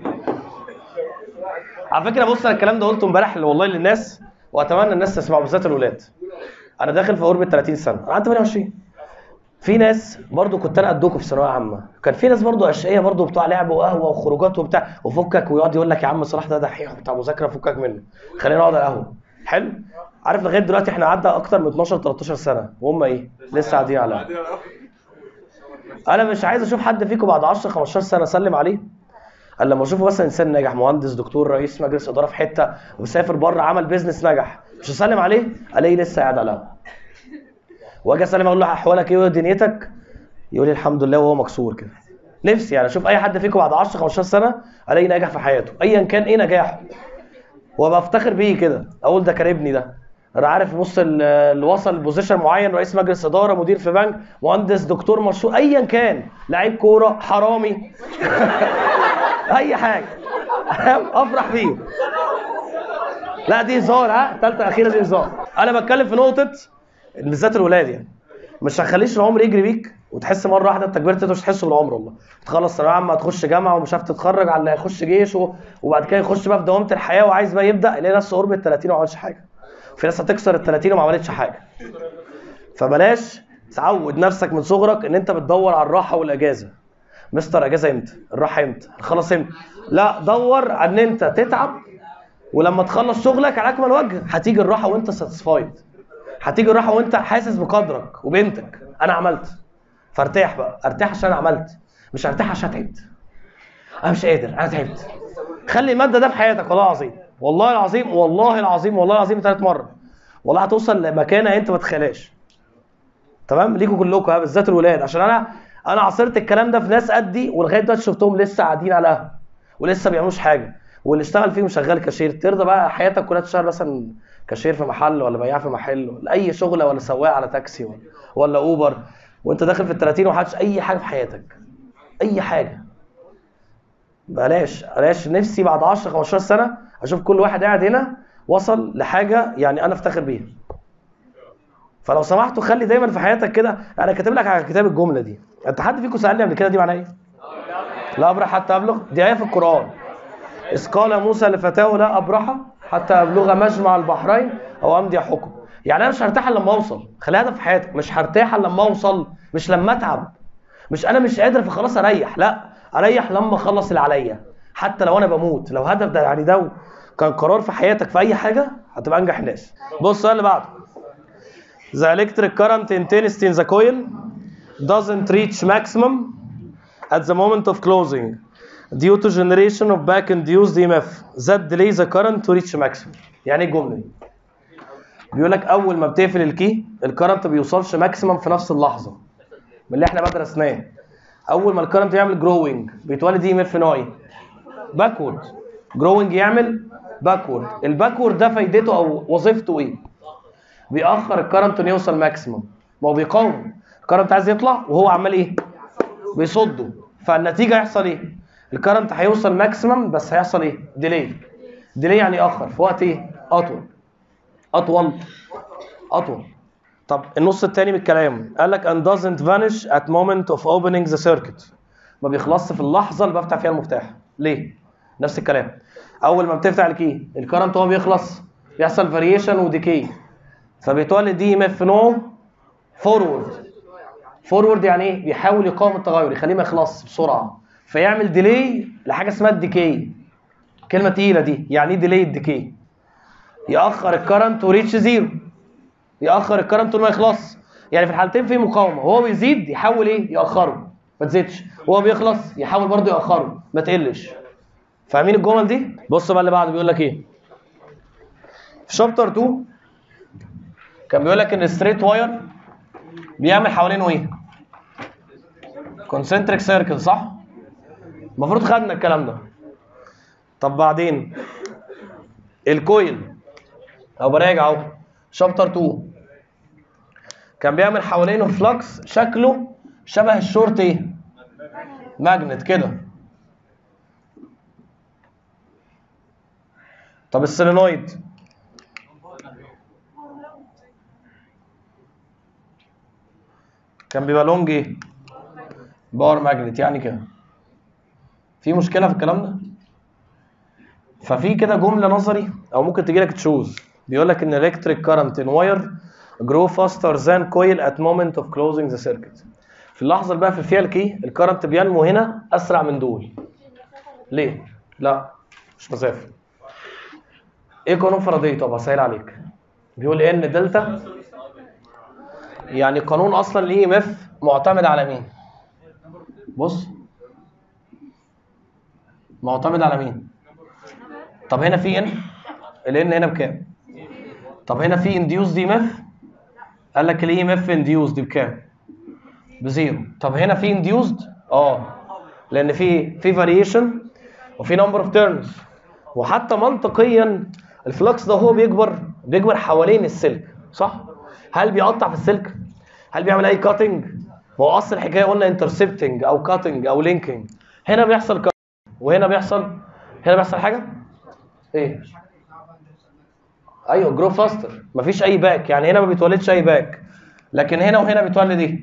على فكره بص، انا الكلام ده قلته امبارح والله للناس، واتمنى الناس تسمعه بالذات الولاد. انا داخل في قرب ال 30 سنه، انا عندي 28. في ناس برضو كنت انا قدكم في ثانويه عامه، كان في ناس برضو اشقيه برضو بتوع لعب وقهوه وخروجات وبتاع، وفكك ويقعد يقول لك يا عم صلاح ده دحيح بتاع مذاكره، فكك منه، خلينا نقعد على القهوه. حلو. عارف لغايه دلوقتي احنا عدى اكتر من 12 13 سنه وهم ايه؟ لسه قاعدين على القهوه. انا مش عايز اشوف حد فيكم بعد 10 15 سنه اسلم عليه الا لما اشوفه مثلا انسان ناجح، مهندس، دكتور، رئيس مجلس اداره في حته، وسافر بره عمل بيزنس نجح. مش هسلم عليه الاقيه لسه قاعد على القهوه. واجي اسلم اقول له احوالك ايه ودنيتك، يقول لي الحمد لله وهو مكسور كده. نفسي يعني اشوف اي حد فيكم بعد 10 15 سنه الاقيه ناجح في حياته ايا كان ايه نجاحه، وابقى افتخر بيه كده، اقول ده كان ابني ده. انا عارف بص اللي وصل لبوزيشن معين، رئيس مجلس اداره، مدير في بنك، مهندس، دكتور مشهور، ايا كان، لعيب كوره، حرامي اي حاجه افرح بيه. لا دي هزار، ها الثالثه اخيره دي هزار. انا بتكلم في نقطه بالذات الولاد، يعني مش هخليش العمر يجري بيك وتحس مره واحده انت كبرت مش تحسه بالعمر. والله تخلص ثانويه عامه هتخش جامعه ومش عارف تتخرج، على اللي هيخش جيش وبعد كده يخش بقى في دوامه الحياه وعايز بقى يبدا، يلاقي نفسه قرب ال 30 وما عملش حاجه. في ناس هتكسر ال 30 وما عملتش حاجه. فبلاش تعود نفسك من صغرك ان انت بتدور على الراحه والاجازه. مستر اجازه امتى؟ الراحه امتى؟ خلاص امتى؟ لا، دور على ان انت تتعب، ولما تخلص شغلك على اكمل وجه هتيجي الراحه وانت ساتسفايد، هتيجي الراحه وانت حاسس بقدرك وبقيمتك. انا عملت فارتاح بقى، ارتاح عشان عملت، مش ارتاح عشان تعبت. انا مش قادر، انا تعبت. خلي الماده ده في حياتك، والله العظيم، والله العظيم، والله العظيم، والله العظيم 3 مرات، والله هتوصل لمكانه انت ما تتخيلهاش. تمام؟ ليكوا كلكم بالذات الولاد، عشان انا عاصرت الكلام ده في ناس قدي ولغايه دلوقتي شفتهم لسه قاعدين على قهوه ولسه بيعملوش حاجه، واللي اشتغل فيهم شغال كاشير. ترضى بقى حياتك كلها تشتغل مثلا كاشير في محل، ولا بياع في محل، ولا اي شغله، ولا سواق على تاكسي، ولا اوبر، وانت داخل في ال 30 ومحدش اي حاجه في حياتك، اي حاجه؟ بلاش. نفسي بعد 10 15 سنه اشوف كل واحد قاعد هنا وصل لحاجه يعني انا افتخر بيها. فلو سمحتوا خلي دايما في حياتك كده. انا كاتب لك على كتاب الجمله دي. انت حد فيكم سالني قبل كده دي معناها ايه؟ لا ابرح حتى ابلغ، دي ايه في القران. إذ قال موسى لفتاه لا ابرح حتى ابلغ مجمع البحرين او امضي حكم. يعني انا مش هرتاح الا لما اوصل. خلي هدف في حياتك، مش هرتاح الا لما اوصل، مش لما اتعب. مش انا مش قادر فخلاص اريح، لا، اريح لما اخلص اللي عليا، حتى لو انا بموت. لو هدف ده يعني ده كان قرار في حياتك في اي حاجه هتبقى انجح ناس. بص السؤال اللي بعده. The electric current intensity in the coil doesn't reach maximum at the moment of closing due to generation of back-induced EMF that delays the current to reach maximum. يعني ايه الجمله دي؟ بيقول لك اول ما بتقفل الكي الكرنت بيوصلش ماكسيمم في نفس اللحظه من اللي احنا درسناه. اول ما الكرنت يعمل جروينج بيتولد اي ام اف نوعي باكورد. جروينج يعمل باكورد. الباكورد ده فايدته او وظيفته ايه؟ بيأخر الكرنت انه يوصل ماكسيمم. ما هو بيقاوم الكرنت عايز يطلع وهو عمال ايه؟ بيصده. فالنتيجه هيحصل ايه؟ الكرنت هيوصل ماكسيمم بس هيحصل ايه؟ ديلي. ديلي يعني يأخر في وقت ايه؟ اطول. طب النص الثاني من الكلام قال لك and doesn't vanish at moment of opening the circuit. ما بيخلصش في اللحظه اللي بفتح فيها المفتاح. ليه؟ نفس الكلام. اول ما بتفتح الكي الكرنت هو بيخلص بيحصل فاريشن وديكي فبيتولد دي ام اف نوع فورورد يعني ايه؟ بيحاول يقاوم التغير يخليه ما يخلصش بسرعه فيعمل ديلي لحاجه اسمها الديكي. كلمه تقيله دي. يعني ايه ديلي الديكي؟ يأخر الكرنت وريتش زيرو. يأخر الكرنت ما يخلص. يعني في الحالتين في مقاومه وهو بيزيد يحاول ايه؟ يأخره ما تزيدش. وهو بيخلص يحاول برضه يأخره ما تقلش. فاهمين الجمل دي؟ بص بقى اللي بعده بيقول لك ايه؟ في شابتر 2 كان بيقول لك ان الستريت واير بيعمل حوالينه ايه؟ كونسنتريك سيركل صح؟ المفروض خدنا الكلام ده. طب بعدين الكويل او براجع اهو شابتر 2 كان بيعمل حوالينه فلكس شكله شبه الشورت ايه؟ ماجنت كده. طب السولينويد كان بيبقى لونج ايه؟ باور ماجنت يعني كده. في مشكله في الكلام ده؟ ففي كده جمله نظري او ممكن تجي لك تشوز بيقول لك ان electric current in wire grow faster than coil at moment of closing the circuit. في اللحظه اللي بقى في فيها الكي الكرنت بينمو هنا اسرع من دول. ليه؟ لا مش مسافه. ايه قانون فاراداي؟ طب هسهل عليك. بيقول ان دلتا يعني قانون اصلا الاي ام اف معتمد على مين؟ بص معتمد على مين؟ طب هنا في ان الان هنا بكام؟ طب هنا في انديوس دي ام اف قال لك الاي ام اف انديوس دي بكام؟ بزيرو. طب هنا في انديوسد لان في فاريشن وفي نمبر اوف تيرنز وحتى منطقيا الفلكس ده هو بيكبر حوالين السلك صح؟ هل بيقطع في السلك؟ هل بيعمل اي كاتنج؟ هو اصل الحكايه قلنا انترسبتنج او كاتنج او لينكينج. هنا بيحصل كاتنج وهنا بيحصل حاجه ايه؟ ايوه جرو فاستر. مفيش اي باك يعني هنا ما بيتولدش اي باك لكن هنا وهنا بيتولد ايه؟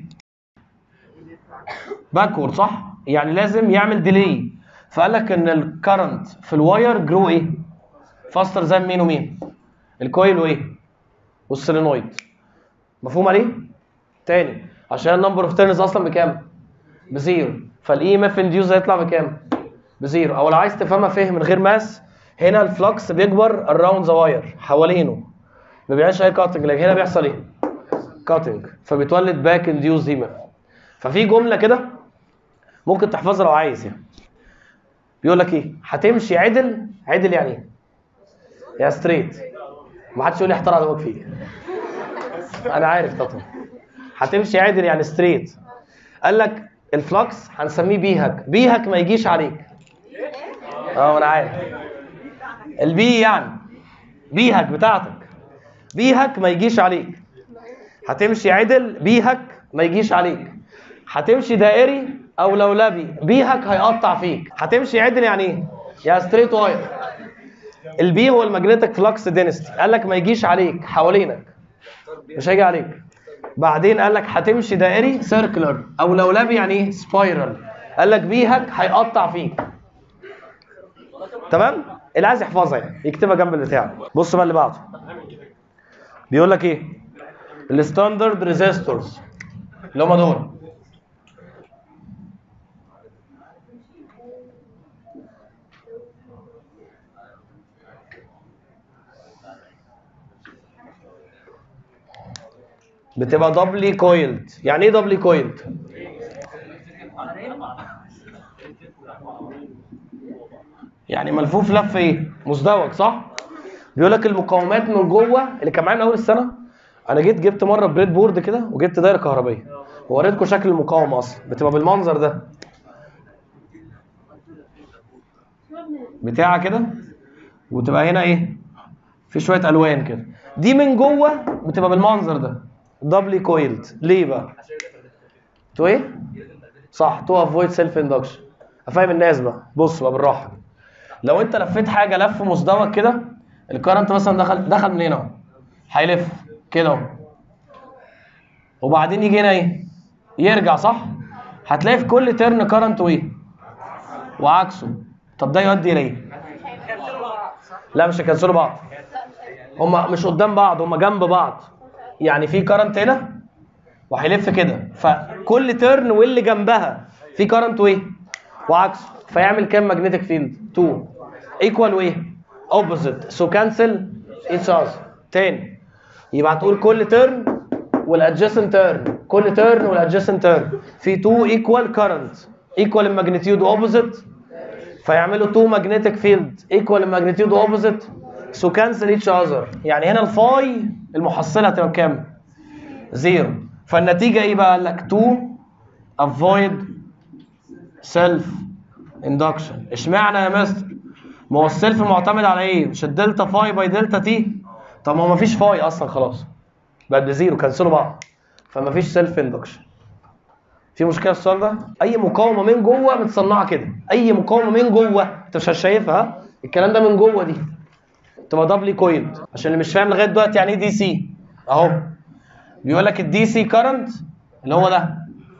باكورد صح؟ يعني لازم يعمل ديلي. فقال لك ان الكرنت في الواير جرو ايه؟ فاستر زي مين ومين؟ الكويل وايه؟ والسولينويد. مفهوم عليه؟ تاني عشان النمبر اوف تيرنز اصلا بكام؟ بزيرو. فالاي ام اف انديوز هيطلع بكام؟ بزيرو. او لو عايز تفهمها فهم من غير ماس هنا الفلكس بيكبر اراوند ذا واير حوالينه ما بيعملش اي كاتنج لكن هنا بيحصل ايه؟ كاتنج فبتولد باك انديوز دي ام اف. ففي جمله كده ممكن تحفظها لو عايز يعني. بيقول لك ايه؟ هتمشي عدل يعني ايه؟ يا ستريت. ما حدش يقول لي احترق دماغك فيه. انا عارف طبعا. هتمشي عدل يعني ستريت. قال لك الفلكس هنسميه بيهك ما يجيش عليك. انا عارف. البي يعني بيهك بتاعتك. بيهك ما يجيش عليك. هتمشي عدل بيهك ما يجيش عليك. هتمشي دائري او لولبي بيهك هيقطع فيك. هتمشي عدل يعني ايه؟ يا ستريت واير. البي هو الماجنتيك فلكس دينستي. قال لك ما يجيش عليك حوالينك مش هيجي عليك. بعدين قال لك هتمشي دائري سيركلر او لولبي يعني ايه؟ سبايرال. قال لك بيهك هيقطع فيك. تمام؟ اللي عايز يحفظها يعني يكتبها جنب البتاع. بص بقى اللي بعده بيقول لك ايه؟ الستاندرد ريزيستورز اللي هم دول بتبقى دبلي كويلد. يعني ايه دبلي كويلد؟ يعني ملفوف لف ايه؟ مزدوج صح؟ بيقول لك المقاومات من جوه اللي كان معانا اول السنه. انا جبت مره بريد بورد كده وجبت دايره كهربائيه ووريتكم شكل المقاومه اصلا بتبقى بالمنظر ده بتاعه كده، وتبقى هنا ايه في شويه الوان كده. دي من جوه بتبقى بالمنظر ده دبلي كويلد. ليه بقى؟ تو ايه؟ صح، تو افويد سيلف اندكشن. افهم الناس بقى، بص بقى بالراحه. لو انت لفيت حاجه لف مزدوج كده، الكرنت مثلا دخل من هنا اهو، هيلف كده اهو، وبعدين يجي هنا ايه؟ يرجع، صح؟ هتلاقي في كل ترن كرنت وايه؟ وعكسه. طب ده يؤدي الى ايه؟ لا مش هيكنسلوا بعض، هما مش قدام بعض، هما جنب بعض. يعني في كرنت هنا وهيلف كده، فكل ترن واللي جنبها في كرنت وايه؟ وعكسه. فيعمل كام ماجنتيك فيلد؟ 2 ايكوال وايه؟ اوبوزيت، سو كانسل ايتش اذر. تاني يبقى هتقول كل ترن والادجيسنت ترن، كل ترن والادجيسنت ترن في 2 ايكوال كرنت ايكوال الماجنتيود اوبوزيت، فيعملوا 2 ماجنتيك فيلد ايكوال الماجنتيود اوبوزيت، سو كانسل ايتش اذر. يعني هنا الفاي المحصله هتبقى بكام؟ 0. فالنتيجه ايه بقى؟ قال لك 2 افويد سيلف اندكشن. اشمعنى يا مستر؟ ما هو السيلف معتمد على ايه؟ مش الدلتا فاي باي دلتا تي؟ طب ما هو مفيش فاي اصلا، خلاص بقت بزيرو، كنسلوا بعض، فمفيش سيلف اندكشن. في مشكله في السؤال ده؟ اي مقاومه من جوه متصنعه كده، اي مقاومه من جوه انت مش شايفها، الكلام ده من جوه دي تبقى دبلي كويلد. عشان اللي مش فاهم لغايه دلوقتي يعني ايه دي سي، اهو بيقول لك الدي سي كارنت اللي هو ده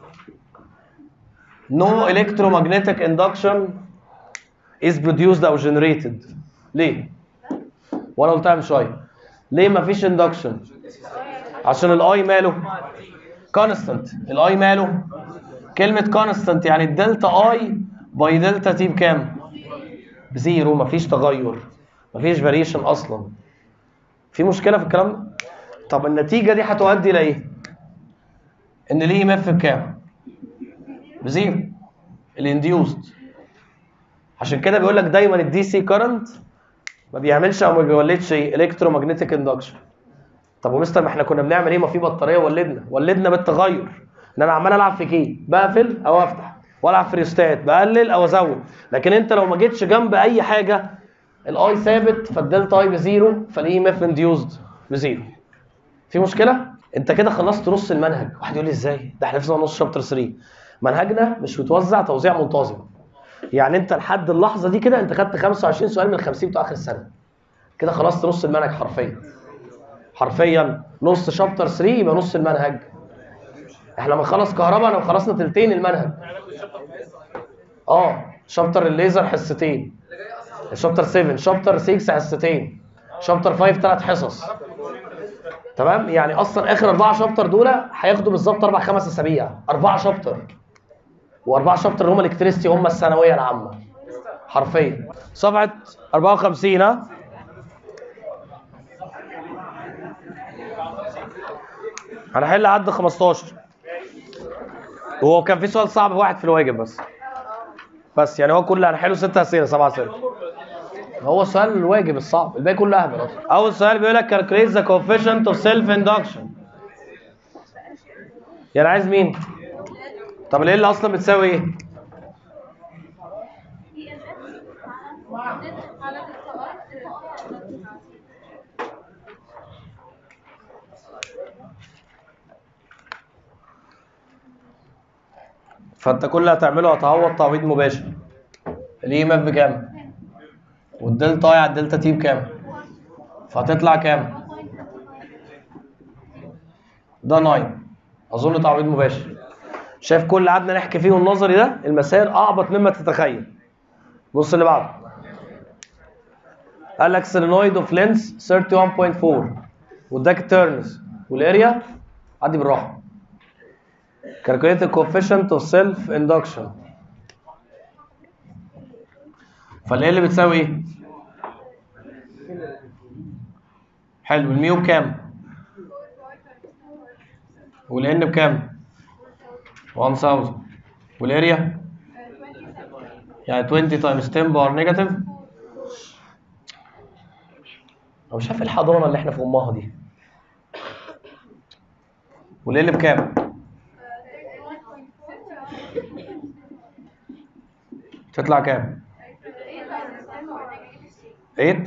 no electromagnetic induction is produced او generated. ليه؟ وانا قلتها من شويه. ليه مفيش اندكشن؟ عشان الاي ماله كونستانت. الاي ماله كلمه كونستانت، يعني الدلتا اي باي دلتا تي بكام؟ بزيرو، مفيش تغير، مفيش فاريشن اصلا. في مشكله في الكلام ده؟ طب النتيجه دي هتؤدي لايه؟ ان الاي ام اف بكام؟ بزيرو، الانديوست. عشان كده بيقول لك دايما الدي سي كارنت ما بيعملش او ما بيولدش الكترومagnetic اندكشن. طب ومستر ما احنا كنا بنعمل ايه؟ ما في بطاريه ولدنا بالتغير، ان انا عمال العب في كي، بقفل او افتح، والعب في ريستات، بقلل او ازود. لكن انت لو ما جيتش جنب اي حاجه، الاي ثابت، فالدلتا اي بزيرو، فالاي ام اف انديوزد بزيرو. في مشكله؟ انت كده خلصت نص المنهج. واحد يقول لي ازاي؟ ده احنا لسه نص شابتر 3. منهجنا مش متوزع توزيع منتظم. يعني انت لحد اللحظه دي كده انت خدت 25 سؤال من 50 بتوع اخر السنه. كده خلصت نص المنهج حرفيا. حرفيا نص شابتر 3 يبقى نص المنهج. احنا لما نخلص كهرباء لو خلصنا تلتين المنهج. شابتر الليزر حصتين، شابتر 7، شابتر 6 حصتين، شابتر 5 3 حصص. تمام؟ يعني اصلا اخر 4 شابتر دول هياخدوا بالظبط 4-5 اسابيع. 4 شابتر، و4 شابتر اللي هم الكتريستي هم الثانويه العامه حرفيا. صفحه 54. ها هنحل عد 15. وهو كان في سؤال صعب واحد في الواجب بس يعني هو كله هنحله 6 اسئله 7 اسئله. هو السؤال الواجب الصعب، الباقي كله اهبل اصلا. اول سؤال بيقول لك calculate the coefficient of self induction. يعني عايز مين؟ طب ال اصلا بتساوي ايه؟ فانت كل اللي هتعمله هتعوض تعويض مباشر. الاي ام اف بكام؟ والدلتا اي على الدلتا تي بكام؟ فهتطلع كام؟ ده 9. اظن تعويض مباشر. شايف كل اللي قعدنا نحكي فيه النظري ده المسائل اعبط مما تتخيل. بص اللي بعده. قال لك سيلينويد اوف لينس 31.4 واداك التيرنز والاريا. عدي بالراحه. calculate the coefficient of self induction. فالايه اللي بتساوي ايه؟ حلو. الميو بكام؟ والان بكام؟ 1000. والاريا يعني 20 تايمز 10 باور نيجاتيف انا مش عارف ايه الحضانه اللي احنا في امها دي. واللي اللي بكام؟ تطلع كام؟ 8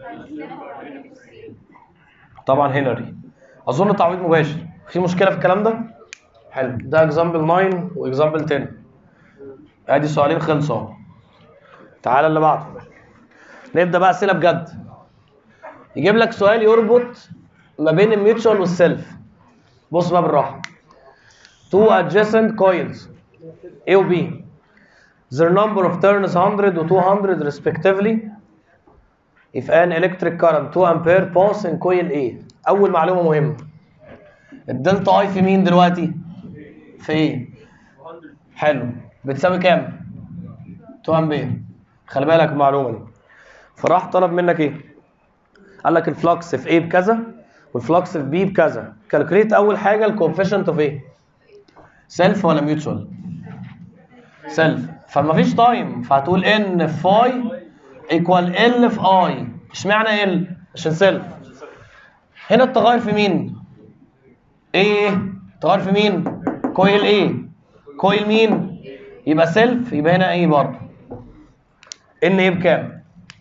طبعا هنري. اظن تعويض مباشر. في مشكله في الكلام ده؟ حلو. ده اكزامبل 9 واكزامبل 10. ادي سؤالين خلصوا. تعالى اللي بعده. نبدا بقى اسئله بجد. يجيب لك سؤال يربط ما بين الميوتشوال والسيلف. بص بقى بالراحه. two adjacent coils A و B their number of turns 100 و 200 respectively if an electric current 2 ampere pass in coil A. اول معلومه مهمه. الدلتا اي في مين دلوقتي؟ في ايه؟ حلو. بتساوي كام؟ 2 امبير. خلي بالك المعلومه دي. فراح طلب منك ايه؟ قال لك الفلكس في A بكذا والفلكس في B بكذا. كالكوليت اول حاجه الكوفيشنت اوف ايه؟ سيلف ولا ميوتشوال؟ سيلف. فما فيش تايم، فهتقول ان في فاي ايكوال ال في اي. اشمعنى ال؟ عشان سيلف. هنا التغير في مين؟ ايه؟ التغير في مين؟ كويل ايه؟ كويل مين؟ يبقى سيلف، يبقى هنا ايه برضه؟ ان ايه بكام؟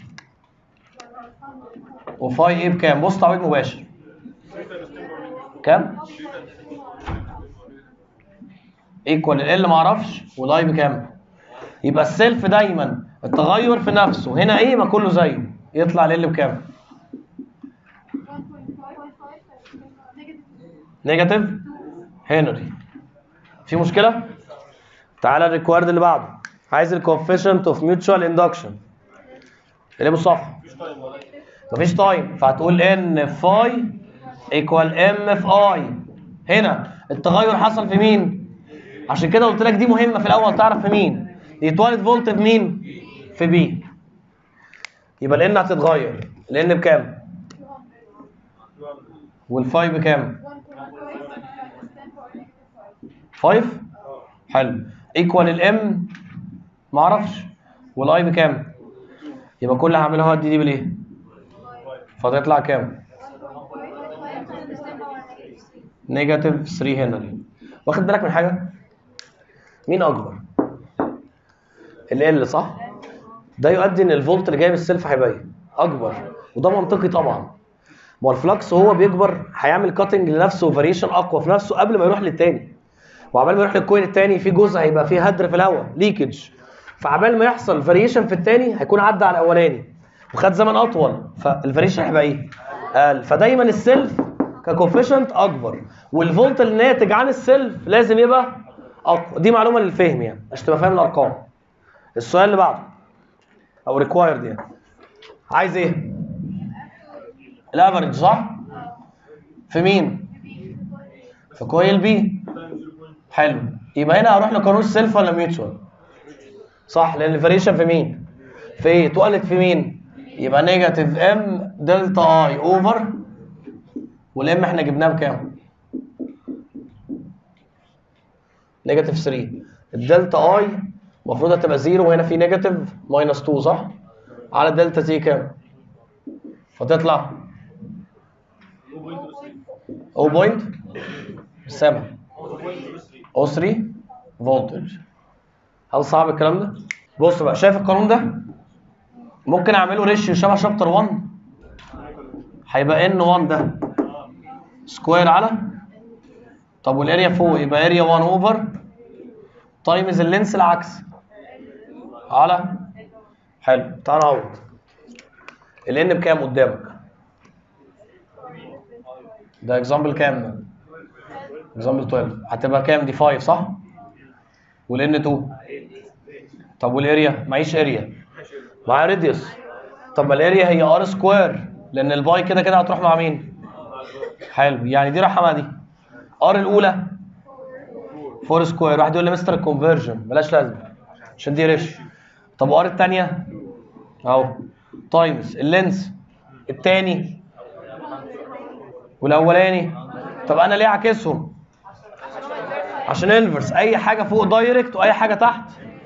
وفاي ايه بكام؟ بص تعويض مباشر. كام؟ ايكوال ال معرفش والاي بكام؟ يبقى السيلف دايما التغير في نفسه. هنا ايه؟ ما كله زيه. يطلع ال بكام؟ نيجاتيف هنري. في مشكله؟ تعالى الريكوارد اللي بعده. عايز الكوفيشنت اوف ميوتشوال اندكشن. اللي صح. مفيش تايم، فهتقول ان فاي ايكوال ام في اي. هنا التغير حصل في مين؟ عشان كده قلت لك دي مهمه في الاول تعرف في مين. يتولد فولت في مين؟ في بي. يبقى الان هتتغير. الان بكام؟ والفاي بكام؟ 5. حلو. ايكوال الام معرفش والاي بكام؟ يبقى كل اللي هعمله هدي دي بالايه؟ فتطلع كام؟ نيجاتيف 3 هنري. واخد بالك من حاجه؟ مين اكبر؟ ال صح؟ ده يؤدي ان الفولت اللي جاي من السيلف هيبقى اكبر، وده منطقي طبعا. ما هو الفلكس وهو بيكبر هيعمل كاتنج لنفسه وفاريشن اقوى في نفسه قبل ما يروح للتاني. وعبال ما يروح للكويل التاني في جزء هيبقى فيه هدر في الهواء ليكج. فعبال ما يحصل فاريشن في التاني هيكون عدى على الاولاني وخد زمن اطول، فالفاريشن هيبقى ايه؟ اقل. فدايما السيلف ككوفيشنت اكبر، والفولت الناتج عن السيلف لازم يبقى اقوى. دي معلومه للفهم يعني عشان تبقى فاهم الارقام. السؤال اللي بعده او ريكوايرد يعني عايز ايه؟ الافرج صح؟ في مين؟ في كويل بي. حلو. يبقى هنا هروح لقانون السيلف ولا ميوتشوال؟ صح، لان الفاريشن في مين؟ في ايه؟ اتولد في مين؟ يبقى نيجاتيف ام دلتا اي اوفر، والام احنا جبناها بكام؟ نيجاتيف 3. الدلتا اي المفروض هتبقى 0 وهنا في نيجاتيف ماينس 2 صح؟ على دلتا تي كام؟ فتطلع 0. سامع؟ 0.03 فولتج. هل صعب الكلام ده؟ بص بقى، شايف القانون ده؟ ممكن اعمله ريشيو شبه شابتر 1. هيبقى ان 1 ده سكوير على، طب والاريا فوق يبقى اريا 1 اوفر تايمز اللينس العكس على. حلو. تعال نعوض. الان بكام قدامك؟ ده اكزامبل كام ده؟ اكزامبل 12. هتبقى كام دي؟ 5 صح؟ والان 2. طب والاريا؟ معيش اريا، معايا راديوس. طب ما الاريا هي ار سكوير لان الباي كده كده هتروح مع مين؟ حلو. يعني دي رايحه مع دي. ار الاولى 4 سكوير. واحد يقول لي مستر الكونفرجن ملاش لازمه عشان دي ريش. طب وار الثانيه اهو تايمز اللينس الثاني والاولاني. طب انا ليه عاكسهم؟ عشان انفرس. اي حاجه فوق دايركت واي حاجه تحت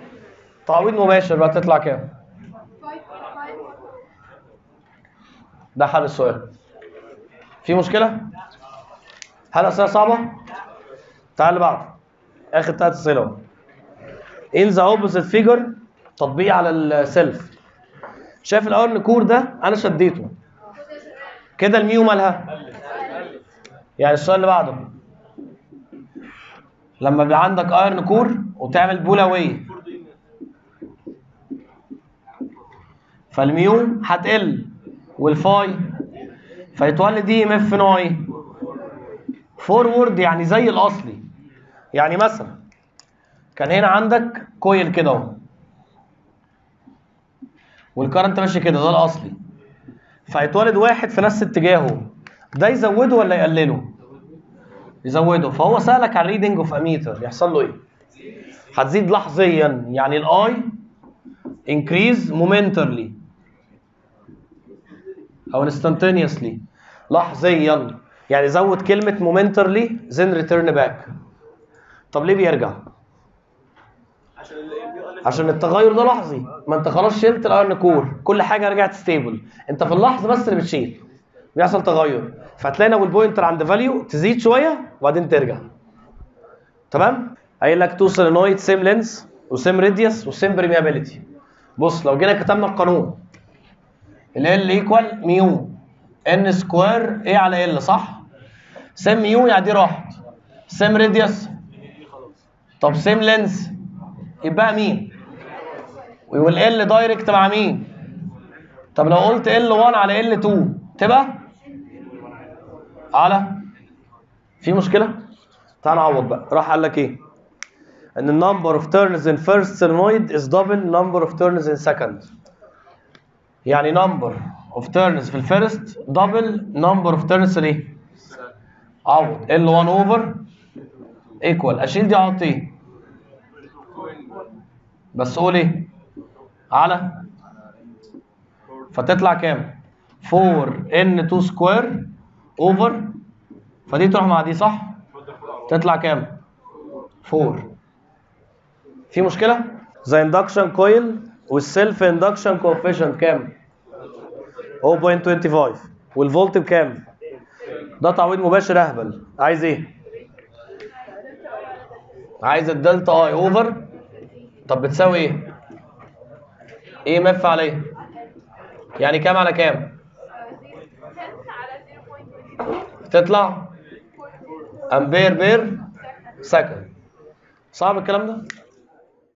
تعويض مباشر. بقى تطلع كام؟ ده حل السؤال. في مشكله؟ هل اسئله صعبه؟ تعال اللي بعده. اخر 3 اسئله اهو. in the opposite figure تطبيق على السيلف. شايف الايرن كور ده انا شديته كده، الميو مالها؟ يعني السؤال اللي بعده، لما يبقى عندك ايرن كور وتعمل بول اواي فالميو هتقل والفاي فيتولد دي ام اف نوع ايه؟ فورورد، يعني زي الاصلي. يعني مثلا كان هنا عندك كويل كده اهو والكرنت ماشي كده، ده الاصلي، فيتولد واحد في نفس اتجاهه، ده يزوده ولا يقلله؟ يزوده. فهو سألك على الريدنج اوف اميتر، يحصل له ايه؟ هتزيد لحظيا، يعني الاي انكريز مومنترلي او انستنتينيوسلي، لحظيا، يعني زود كلمه مومنترلي then return back. طب ليه بيرجع؟ عشان التغير ده لحظي، ما انت خلاص شلت الايرن كور، كل حاجه رجعت ستيبل، انت في اللحظه بس اللي بتشيل، بيحصل تغير، فتلاقي لو البوينتر عند فاليو تزيد شويه وبعدين ترجع. تمام؟ قايل لك تو سولينويد سيم لينس وسيم راديوس وسيم بريميابيليتي. بص لو جينا كتبنا القانون، ال ايكوال ميو ان سكوير ايه على ال، صح؟ سيم ميو يعني دي راحت، سيم راديوس، طب سيم لينس يبقى مين؟ وال دايركت مع مين؟ طب لو قلت L1 على L2 تبقى على، في مشكلة؟ تعال نعوض بقى. راح قال لك ايه؟ ان النمبر اوف تيرنز ان فيرست سولينويد از دبل نمبر اوف تيرنز ان سكند. يعني نمبر اوف تيرنز في الفيرست دبل نمبر اوف تيرنز ايه؟ عوض L1 اوفر ايكوال، اشيل دي احط ايه؟ بس قول ايه؟ على، فتطلع كام؟ 4n2 سكوير اوفر، فدي تروح مع دي صح؟ تطلع كام؟ 4. في مشكلة؟ The induction coil والسيلف induction coefficient كام؟ 0.25 والفولت بكام؟ ده تعويض مباشر اهبل. عايز ايه؟ عايز الدلتا اي اوفر، طب بتساوي ايه؟ ايه مف على ايه؟ يعني كام على كام؟ تطلع امبير بير سكند. صعب الكلام ده؟